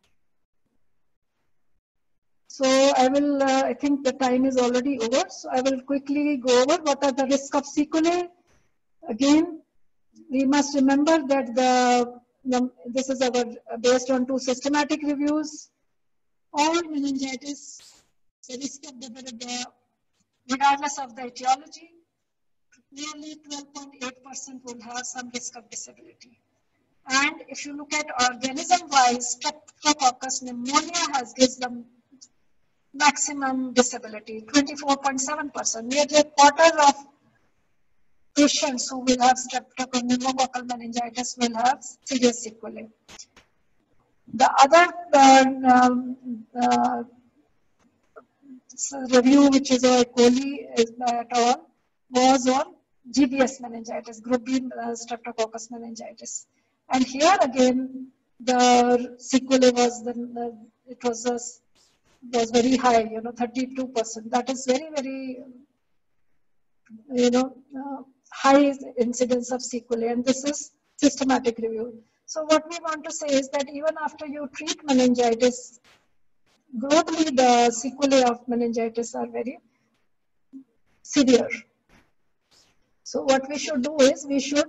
So I will, I think the time is already over. So I will quickly go over what are the risks of sequelae. Again, we must remember that this is based on 2 systematic reviews. All meningitis, the risk of regardless of the etiology, nearly 12.8% will have some risk of disability. And if you look at organism-wise, Streptococcus pneumonia gives them maximum disability, 24.7%. Nearly a quarter of patients who will have streptococcal pneumococcal meningitis will have serious sequelae. The other review, which is E. coli et al., was on GBS meningitis, group B streptococcus meningitis. And here again, the sequelae was was very high, 32%. That is very, very, high incidence of sequelae, and this is systematic review. So what we want to say is that even after you treat meningitis, globally the sequelae of meningitis are very severe. So what we should do is we should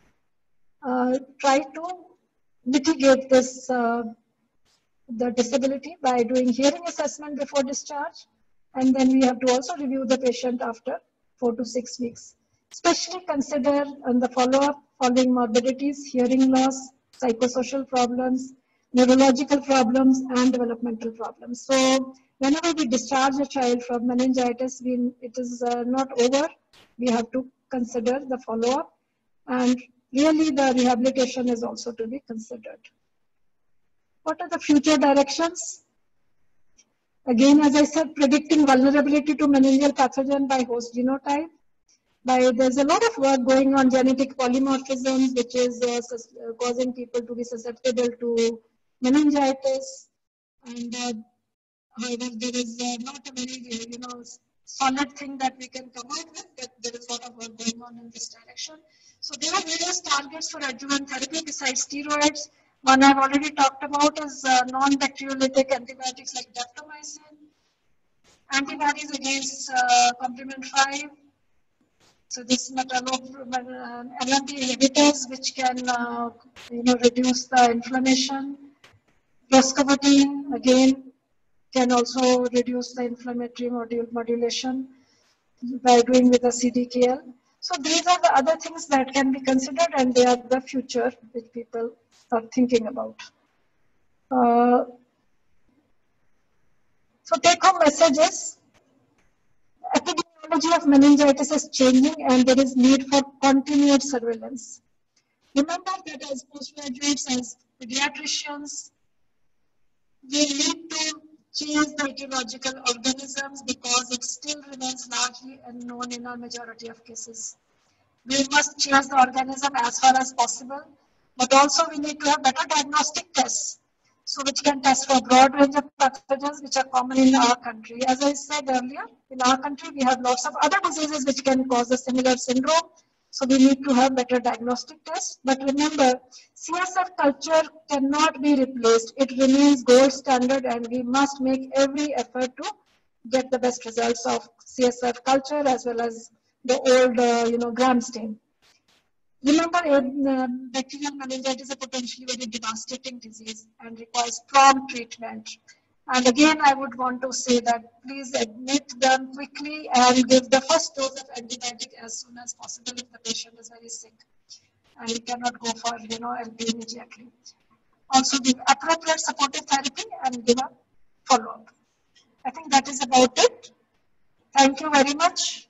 try to mitigate this the disability by doing hearing assessment before discharge, and then we have to also review the patient after 4 to 6 weeks. Especially consider on the follow-up following morbidities, hearing loss, psychosocial problems, neurological problems, and developmental problems. So whenever we discharge a child from meningitis, it is not over. We have to consider the follow-up, and really the rehabilitation is also to be considered. What are the future directions? Again, as I said, predicting vulnerability to meningeal pathogen by host genotype. There's a lot of work going on genetic polymorphisms, which is causing people to be susceptible to meningitis. And however, there is not a very solid thing that we can come out with, but there is a lot of work going on in this direction. So there are various targets for adjuvant therapy besides steroids. One I've already talked about is non-bacteriolytic antibiotics like daptomycin, antibodies against complement 5. So this LMP inhibitors, which can reduce the inflammation. Roscovodine again can also reduce the inflammatory modulation by doing with the CDKL. So these are the other things that can be considered, and they are the future which people are thinking about. So take-home messages. Epidemiology of meningitis is changing, and there is need for continued surveillance. Remember that as postgraduates, as pediatricians, we need to change the etiological organisms because it still remains largely unknown in a majority of cases. We must change the organism as far as possible, but also we need to have better diagnostic tests, so which can test for a broad range of pathogens which are common in our country. As I said earlier, in our country we have lots of other diseases which can cause a similar syndrome. So we need to have better diagnostic tests. But remember, CSF culture cannot be replaced. It remains gold standard, and we must make every effort to get the best results of CSF culture as well as the old, gram stain. Remember, bacterial meningitis is a potentially very devastating disease and requires prompt treatment. And again, I would want to say that please admit them quickly and give the first dose of antibiotic as soon as possible if the patient is very sick and he cannot go for LP immediately. Also give appropriate supportive therapy and give a follow-up. I think that is about it. Thank you very much.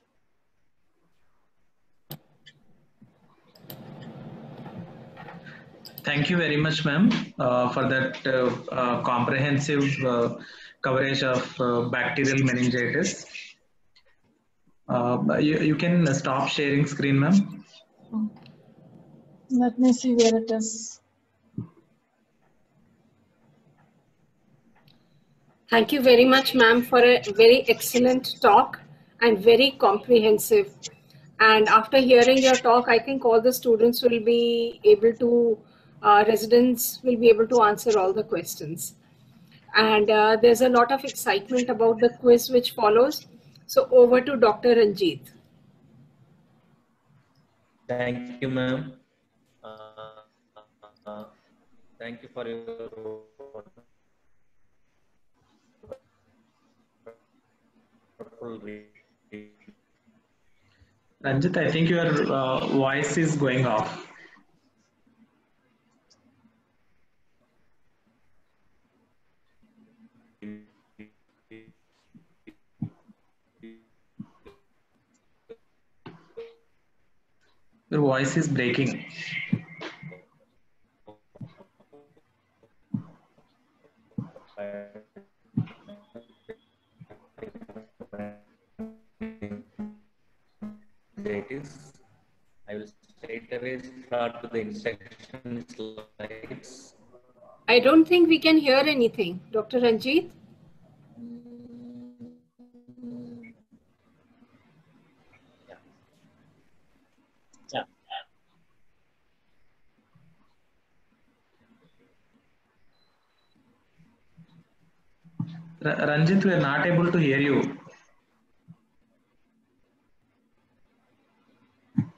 Thank you very much, ma'am, for that comprehensive coverage of bacterial meningitis. You can stop sharing screen, ma'am. Let me see where it is. Thank you very much, ma'am, for a very excellent talk and very comprehensive. And after hearing your talk, I think all the students will be able to, residents will be able to answer all the questions. And there's a lot of excitement about the quiz which follows. So over to Dr. Ranjit. Thank you, ma'am. Thank you for your Ranjit, I think your voice is going off. Your voice is breaking. I will straight away start with the instruction slides. I don't think we can hear anything, Dr. Ranjit. Ranjit, we are not able to hear you.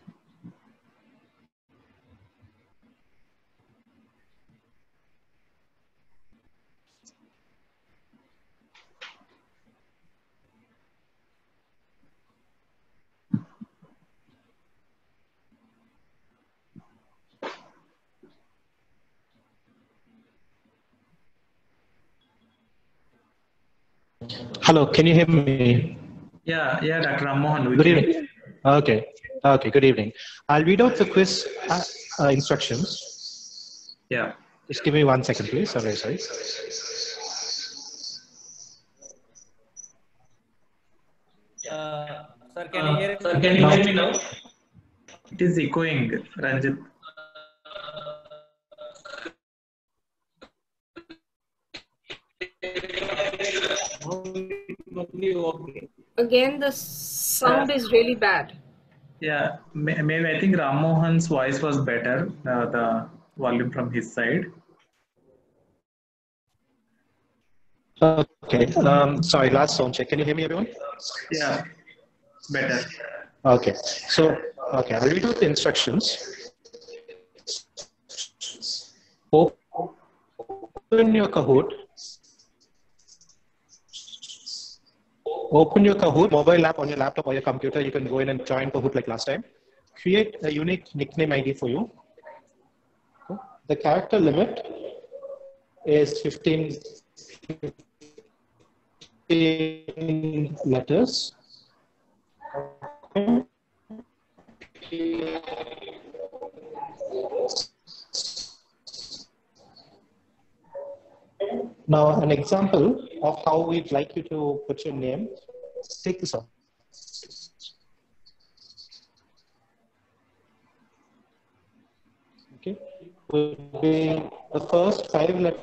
Hello, can you hear me? Yeah, Dr. Ram Mohan. Good evening. Okay, good evening. I'll read out the quiz instructions. Yeah. Just give me 1 second, please. Sorry. Sir, can you hear me now? It is echoing, Ranjit. Again, the sound is really bad. Yeah, maybe I think Ram Mohan's voice was better, the volume from his side. Okay, sorry, last sound check. Can you hear me, everyone? Yeah, better. Okay, so, I'll read out the instructions. Open your Kahoot. Open your Kahoot mobile app on your laptop or your computer. You can go in and join Kahoot like last time. Create a unique nickname ID for you. The character limit is 15 letters. Now, an example of how we'd like you to put your name. Take this off. Okay, would be the first 5 letters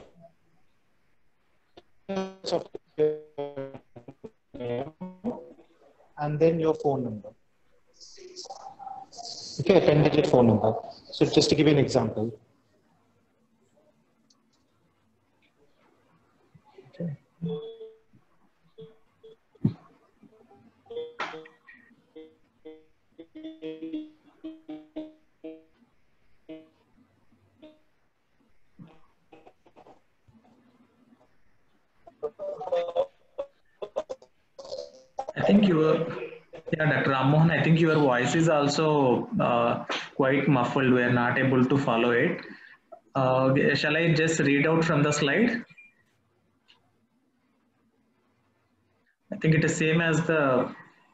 of your name and then your phone number. Okay, a 10-digit phone number. So just to give you an example. Okay. I think Dr. Ram Mohan, I think your voice is also quite muffled. We are not able to follow it. Shall I just read out from the slide? I think it is same as the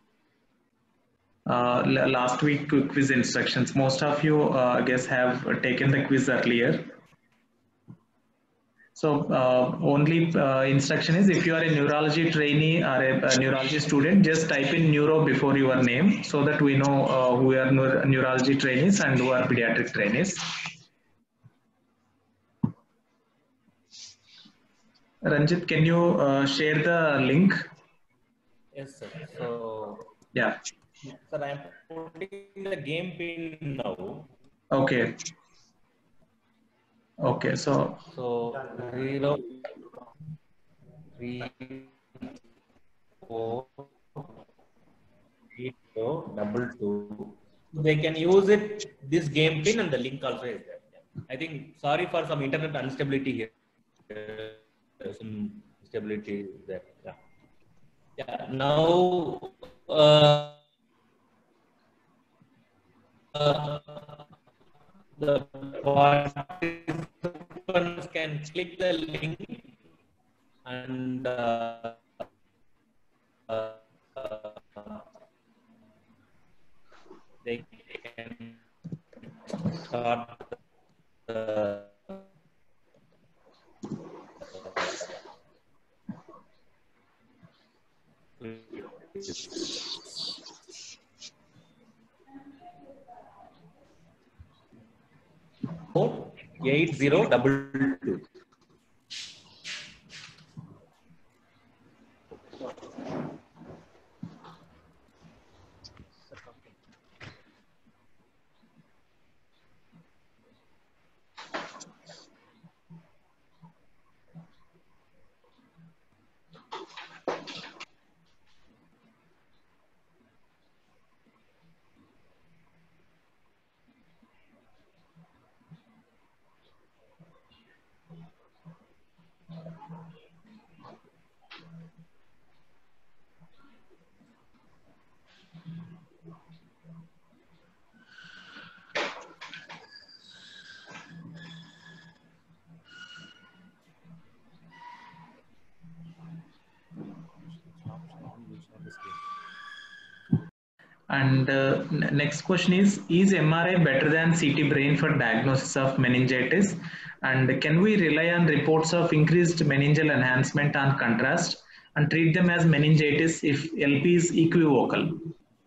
last week quiz instructions. Most of you, I guess, have taken the quiz earlier. So only instruction is if you are a neurology trainee or a neurology student, just type in neuro before your name so that we know who are neurology trainees and who are pediatric trainees. Ranjit, can you share the link? Yes, sir. So, yeah. Sir, I am putting the game pin now. Okay. Okay, so 0, 3, 4, 8, 2. They can use it, this game pin, and the link also is there. I think, sorry for some internet instability here. Some stability is there. Yeah. Now, the participants can click the link and they can start the code 8022. And next question is MRI better than CT brain for diagnosis of meningitis? And can we rely on reports of increased meningeal enhancement on contrast and treat them as meningitis if LP is equivocal?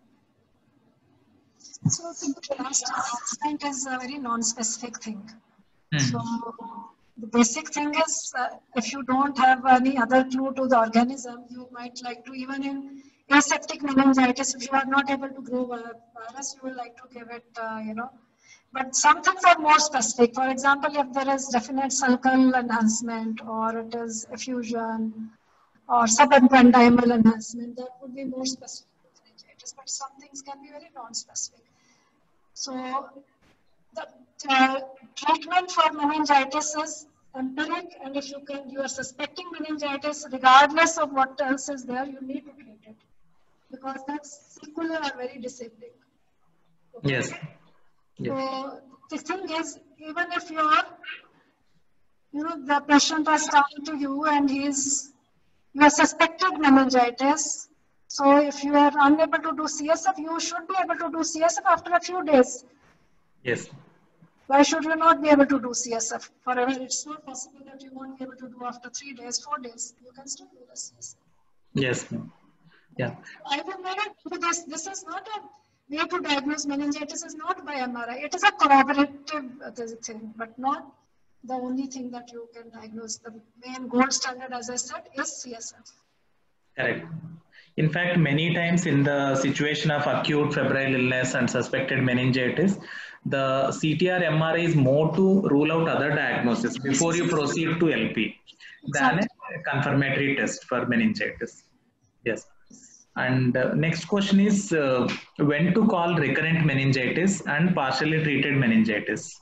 So the contrast enhancement is a very non-specific thing. So the basic thing is if you don't have any other clue to the organism, you might like to, even in aseptic meningitis, if you are not able to grow a virus, you will like to give it, but some things are more specific. For example, if there is definite sulcal enhancement or it is effusion or subependymal enhancement, that would be more specific to meningitis, but some things can be very non-specific. So the treatment for meningitis is empiric, and if you are suspecting meningitis, regardless of what else is there, you need to treat it because that's sequelae are very disabling. Okay? Yes. So the thing is, even if you are, the patient has come to you and you are suspected meningitis. So if you are unable to do CSF, you should be able to do CSF after a few days. Yes. Why should you not be able to do CSF forever? It's not possible that you won't be able to do after 3 days, 4 days. You can still do the CSF. Yes. Yeah. I will never do this. This is not a way to diagnose meningitis. Is not by MRI. It is a corroborative thing, but not the only thing that you can diagnose. The main gold standard, as I said, is CSF. Correct. In fact, many times in the situation of acute febrile illness and suspected meningitis, the CTR MRI is more to rule out other diagnoses before you proceed to LP than a confirmatory test for meningitis. Yes. And next question is when to call recurrent meningitis and partially treated meningitis?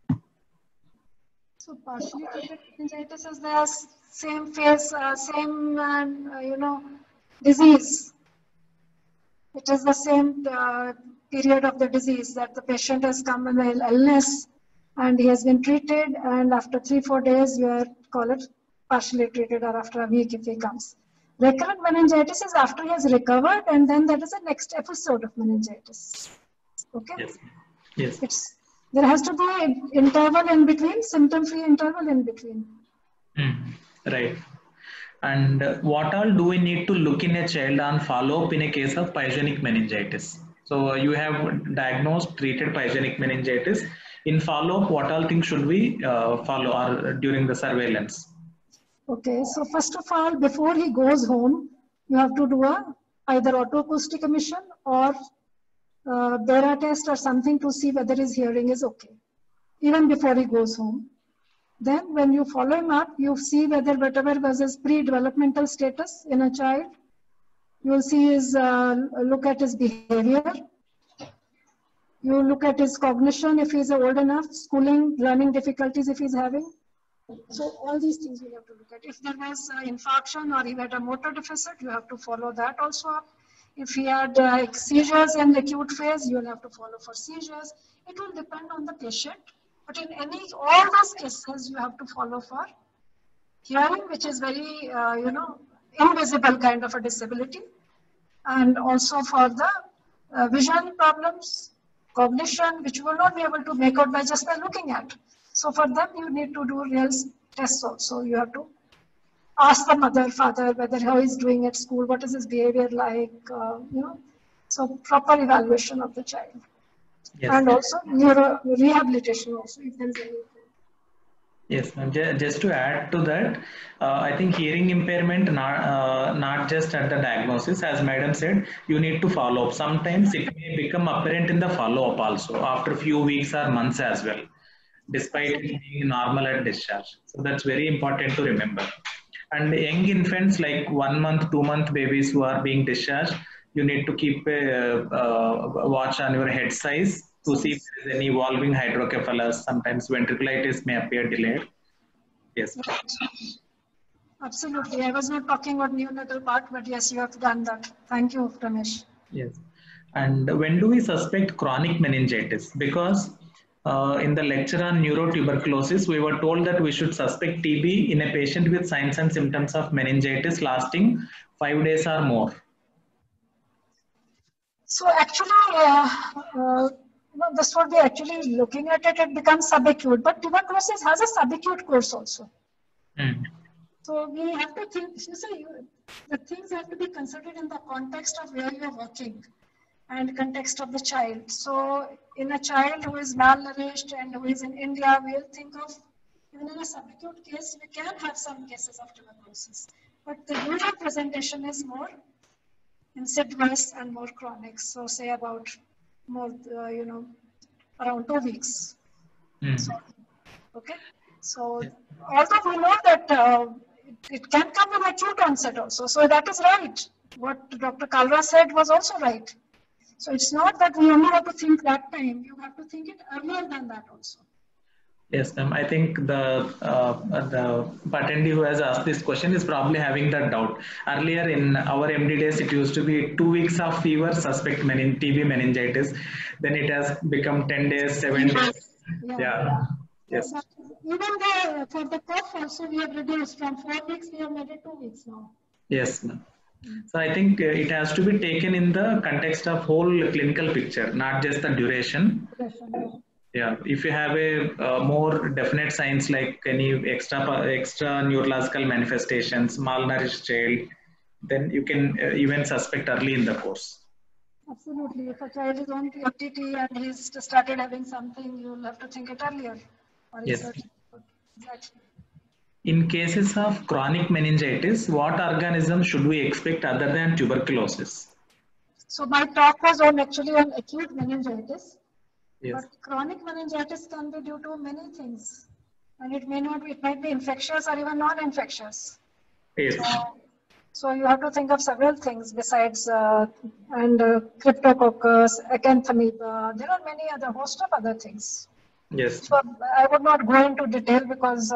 So partially treated meningitis is the same phase, disease. It is the same period of the disease that the patient has come in an illness and he has been treated, and after 3-4 days you call it partially treated, or after a week if he comes. Recurrent meningitis is after he has recovered, and then that is the next episode of meningitis. Okay? Yes. Yes. There has to be an interval in between, symptom-free interval in between. Right. And what all do we need to look in a child on follow-up in a case of pyogenic meningitis? So you have diagnosed, treated pyogenic meningitis. In follow-up, what all things should we follow or during the surveillance? Okay, so first of all, before he goes home, you have to do either autoacoustic emission or Bera test or something to see whether his hearing is okay, even before he goes home. Then when you follow him up, you see whether whatever was his pre-developmental status in a child, you will see his, look at his behavior. You look at his cognition if he's old enough, schooling, learning difficulties if he's having. So all these things you have to look at. If there was infarction or he had a motor deficit, you have to follow that also up. If he had seizures in acute phase, you will have to follow for seizures. It will depend on the patient. But in all those cases, you have to follow for hearing, which is very, invisible kind of a disability. And also for the vision problems, cognition, which you will not be able to make out by just by looking at. So for them, you need to do real tests also. You have to ask the mother, father, whether how he's doing at school, what is his behavior like, so proper evaluation of the child. Yes. And also neuro rehabilitation also, if there is anything. Yes, ma'am. Just to add to that, I think hearing impairment, not just at the diagnosis, as madam said, you need to follow up. Sometimes it may become apparent in the follow-up also, after a few weeks or months as well, despite being normal at discharge. So that's very important to remember. And young infants like 1 month, 2 month babies who are being discharged, you need to keep a watch on your head size to see if there is any evolving hydrocephalus. Sometimes ventriculitis may appear delayed. Yes. Absolutely. I was not talking about neonatal part, but yes, you have done that. Thank you, Ramesh. Yes. And when do we suspect chronic meningitis? Because in the lecture on neurotuberculosis, we were told that we should suspect TB in a patient with signs and symptoms of meningitis lasting 5 days or more. So actually, this would be actually looking at it, it becomes subacute, but tuberculosis has a subacute course also. So we have to think, the things have to be considered in the context of where you're working and context of the child. So in a child who is malnourished and who is in India, we'll think of, even in a subacute case, we can have some cases of tuberculosis, but the usual presentation is more insidious and more chronic. So say about more, around 2 weeks. So, okay. So although we know that it can come in acute onset also. So that is right. What Dr. Kalra said was also right. So it's not that we only have to think that time. You have to think it earlier than that also. Yes, ma'am. I think the attendee who has asked this question is probably having that doubt. Earlier in our MD days, it used to be 2 weeks of fever, suspect TB meningitis. Then it has become 10 days, 7 days. Yeah. Yes. Even for the cough also, we have reduced from 4 weeks, we have made it 2 weeks now. Yes, ma'am. So I think it has to be taken in the context of whole clinical picture, not just the duration. Yeah, if you have a more definite signs like any extra neurological manifestations, malnourished child, then you can even suspect early in the course. Absolutely. If a child is on OTT and he's started having something, you'll have to think it earlier. Yes. Exactly. In cases of chronic meningitis, what organism should we expect other than tuberculosis? So my talk was actually on acute meningitis. Yes. But chronic meningitis can be due to many things, and it might be infectious or even non-infectious. Yes. So you have to think of several things besides Cryptococcus, Acanthamoeba. There are many other host of other things. Yes. So I would not go into detail because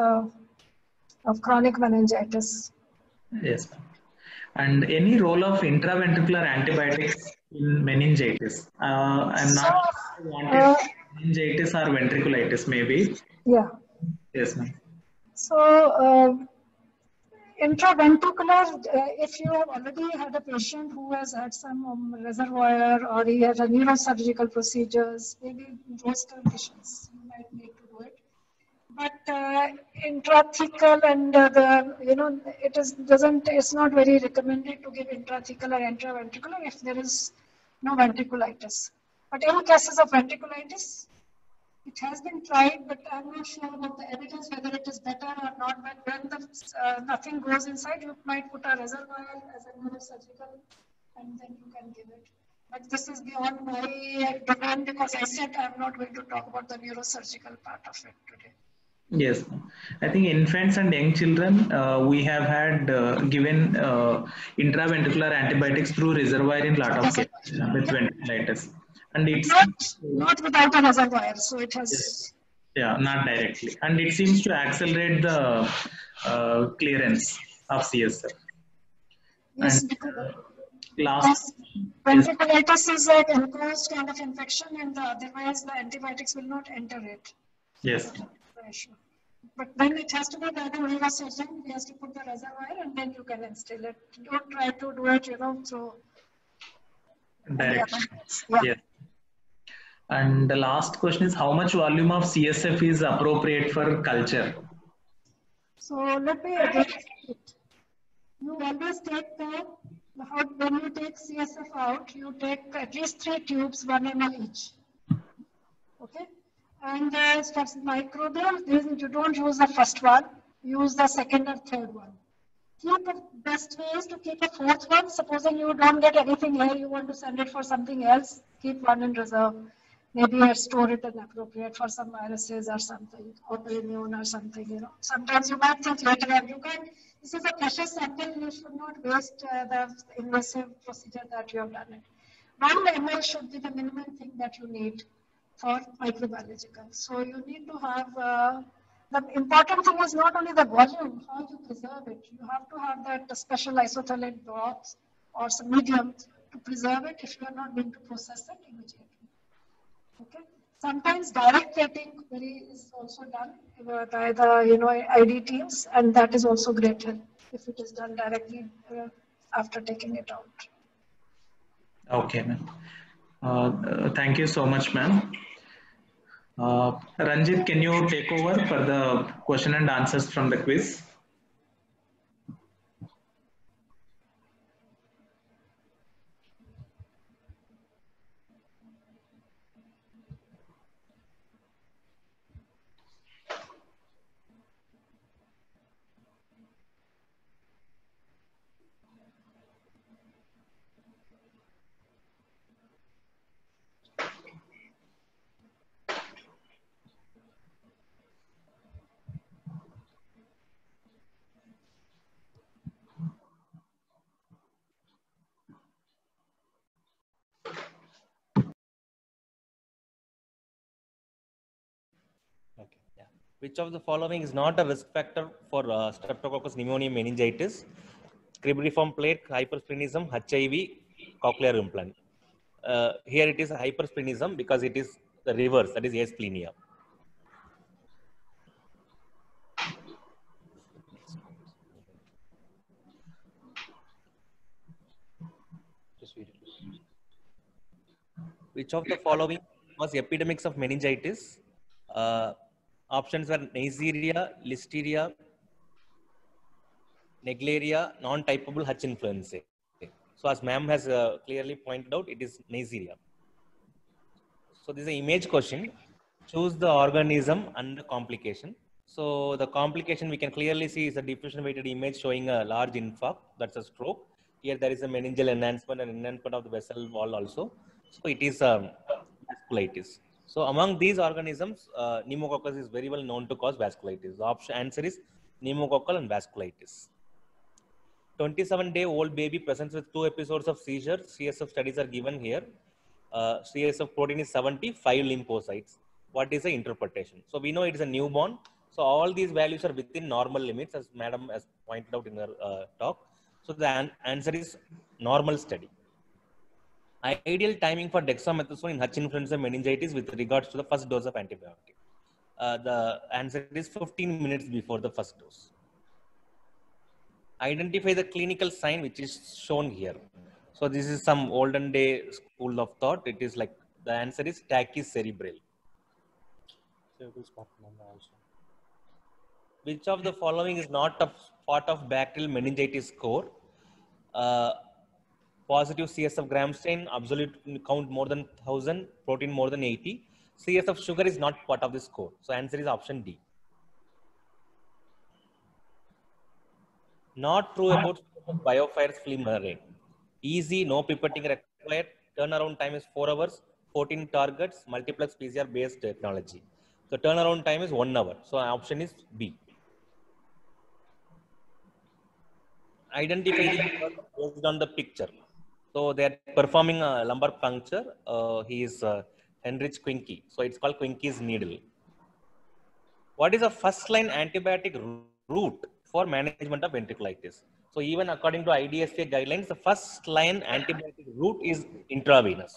of chronic meningitis. Yes. And any role of intraventricular antibiotics in meningitis? I'm not sure wanted meningitis or ventriculitis, maybe. Yeah. Yes, ma'am. So intraventricular, if you have already had a patient who has had some reservoir or he has a neurosurgical procedures, maybe those conditions you might need to do it. But intrathecal and it's not very recommended to give intrathecal or intraventricular if there is no ventriculitis. But in cases of ventriculitis, it has been tried, but I'm not sure about the evidence whether it is better or not. But when nothing goes inside, you might put a reservoir as a neurosurgical, and then you can give it. But this is beyond my domain because I said I'm not going to talk about the neurosurgical part of it today. Yes, I think infants and young children, we have had given intraventricular antibiotics through reservoir in lot of cases with ventriculitis. And it's not without a reservoir, so it has. Yeah, not directly. And it seems to accelerate the clearance of CSF. Yes, last ventriculitis is an enclosed kind of infection, and otherwise the antibiotics will not enter it. Yes. But then it has to be by the neurosurgeon. He has to put the reservoir, and then you can instill it. Don't try to do it, through direct. Yeah. Yes. And the last question is, how much volume of CSF is appropriate for culture? So let me address it. You always take when you take CSF out, you take at least 3 tubes, 1 ml each. Okay? And for microbial, you don't use the first one, use the second or third one. The best way is to keep a 4th one. Supposing you don't get anything here, you want to send it for something else, keep one in reserve. Maybe store it appropriate for some viruses or something, autoimmune or something, Sometimes you might think later, this is a precious sample, you should not waste the invasive procedure that you have done it. 1 ml should be the minimum thing that you need for microbiological. So you need to have, the important thing is not only the volume, how you preserve it. You have to have that special isothalate drops or some medium to preserve it if you are not going to process it immediately. Okay. Sometimes direct plating is also done by the ID teams, and that is also great help if it is done directly after taking it out. Okay, ma'am. Thank you so much, ma'am. Ranjit, can you take over for the question and answers from the quiz? Okay. Yeah. Which of the following is not a risk factor for Streptococcus pneumoniae meningitis? Cribriform plaque, hypersplenism, HIV, cochlear implant. Here it is hypersplenism because it is the reverse, that is asplenia. Which of the following was epidemics of meningitis? Options were Neisseria, Listeria, Naegleria, non-typable H influenzae. So as ma'am has clearly pointed out, it is Neisseria. So this is an image question. Choose the organism and the complication. So the complication we can clearly see is a diffusion weighted image showing a large infarct. That's a stroke. Here there is a meningeal enhancement and enhancement of the vessel wall also. So it is vasculitis. So among these organisms, pneumococcus is very well known to cause vasculitis. The option answer is pneumococcal and vasculitis. 27-day-old baby presents with 2 episodes of seizure. CSF studies are given here. CSF protein is 70, 5 lymphocytes. What is the interpretation? So we know it is a newborn. So all these values are within normal limits, as madam has pointed out in her talk. So the answer is normal study. Ideal timing for dexamethasone in H influenza meningitis with regards to the first dose of antibiotic. The answer is 15 minutes before the first dose. Identify the clinical sign which is shown here. So this is some olden day school of thought. It is like the answer is tachycerebral. Which of the following is not a part of bacterial meningitis core? Positive CSF gram strain, absolute count more than 1000, protein more than 80. CSF sugar is not part of this core. So answer is option D. Not true about BioFire's film array. Easy, no pipetting required. Turnaround time is 4 hours. 14 targets, multiplex PCR based technology. So turnaround time is 1 hour. So option is B. Identify the person based on the picture. So they are performing a lumbar puncture. He is Heinrich Quincke. So it's called Quincke's needle. What is the first line antibiotic route for management of ventriculitis? So even according to IDSA guidelines, the first line antibiotic route is intravenous.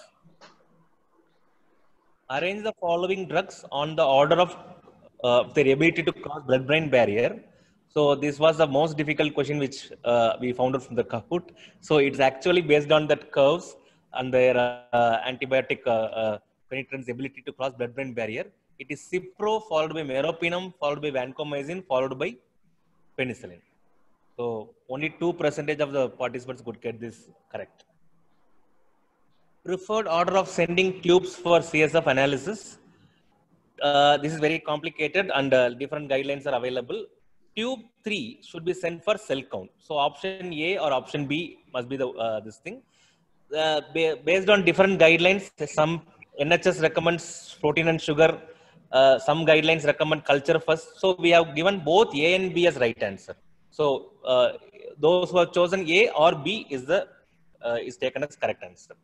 Arrange the following drugs on the order of their ability to cross blood-brain barrier. So this was the most difficult question which we found out from the Kahoot. So it's actually based on that curves and their antibiotic penetrance ability to cross blood-brain barrier. It is Cipro followed by meropenem, followed by vancomycin, followed by penicillin. So only 2% of the participants could get this correct. Preferred order of sending tubes for CSF analysis. This is very complicated and different guidelines are available. Tube 3 should be sent for cell count. So option A or option B must be the this thing. Based on different guidelines, some NHS recommends protein and sugar. Some guidelines recommend culture first. So we have given both A and B as right answer. So those who have chosen A or B is taken as correct answer.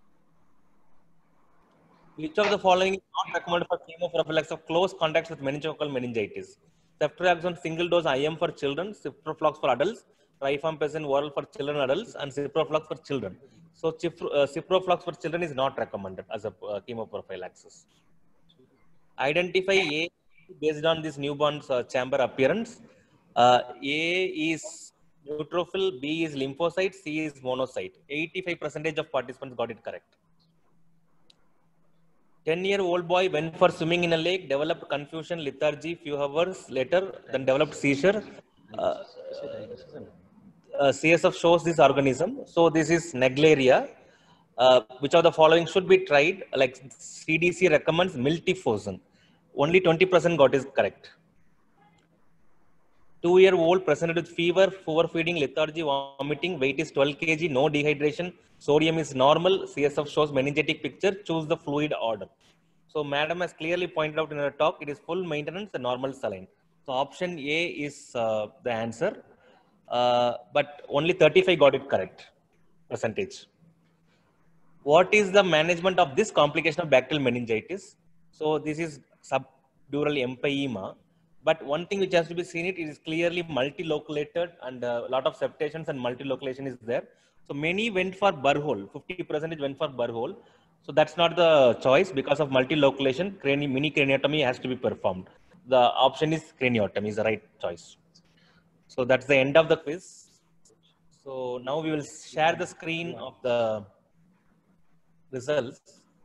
Which of the following is not recommended for chemoprophylaxis of close contacts with meningococcal meningitis? Ceftriaxone single dose IM for children, ciproflox for adults, rifampicin oral for children and adults, and ciproflox for children. So ciproflox for children is not recommended as a chemoprophylaxis. Identify A based on this newborn's chamber appearance. A is neutrophil, B is lymphocyte, C is monocyte. 85% of participants got it correct. 10-year-old boy went for swimming in a lake, developed confusion, lethargy, few hours later, then developed seizure. CSF shows this organism. So this is Naegleria. Which of the following should be tried? Like CDC recommends miltefosine. Only 20% got it correct. 2-year-old presented with fever, overfeeding, lethargy, vomiting, weight is 12 kg, no dehydration, sodium is normal, CSF shows meningitic picture, choose the fluid order. So madam has clearly pointed out in her talk, it is full maintenance and normal saline. So option A is the answer, but only 35 got it correct percentage. What is the management of this complication of bacterial meningitis? So this is subdural empyema. But one thing which has to be seen, it is clearly multiloculated and a lot of septations and multilocalization is there. So many went for Burhole, 50% went for Burhole. So that's not the choice because of multilocalization, mini craniotomy has to be performed. The option is craniotomy is the right choice. So that's the end of the quiz. So now we will share the screen of the results.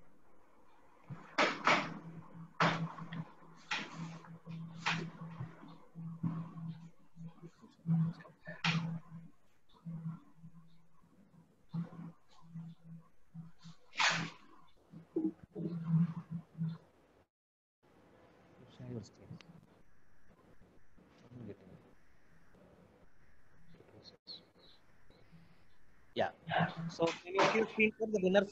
Yeah. So can you see screen for the winners?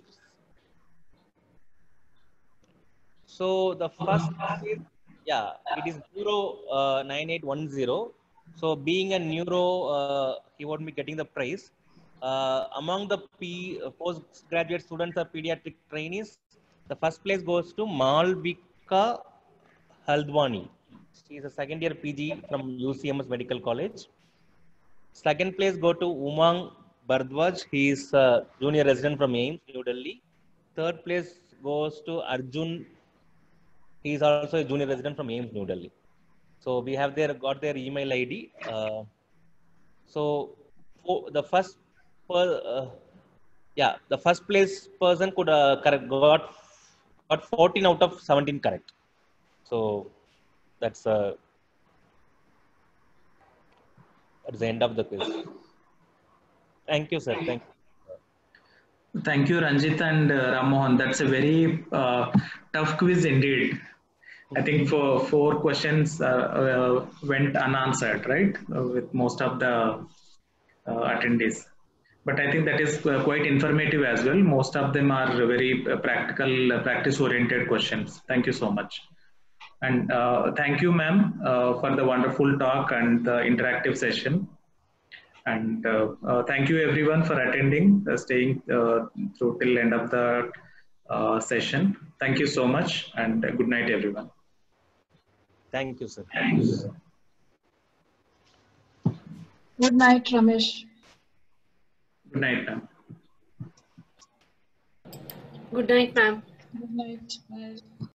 So the first is, yeah, it is Neuro 9810. So being a neuro, he won't be getting the prize. Among the postgraduate students or pediatric trainees, the first place goes to Malvika Haldwani. She is a second year PG from UCMS Medical College. Second place go to Umang Bardwaj. He is a junior resident from AIIMS, New Delhi. Third place goes to Arjun. He is also a junior resident from AIIMS, New Delhi. So we have got their email ID. So the first, the first place person could got 14 out of 17 correct. So that's the end of the quiz. Thank you, sir. Thank you. Thank you, Ranjit and Ram Mohan. That's a very tough quiz indeed. I think for 4 questions went unanswered, right? With most of the attendees. But I think that is quite informative as well. Most of them are very practical, practice-oriented questions. Thank you so much. And thank you, ma'am, for the wonderful talk and the interactive session. And thank you everyone for attending, staying through till end of the session. Thank you so much and good night, everyone. Thank you, sir. Thanks. Good night, Ramesh. Good night, ma'am. Good night, ma'am. Good night. Bye.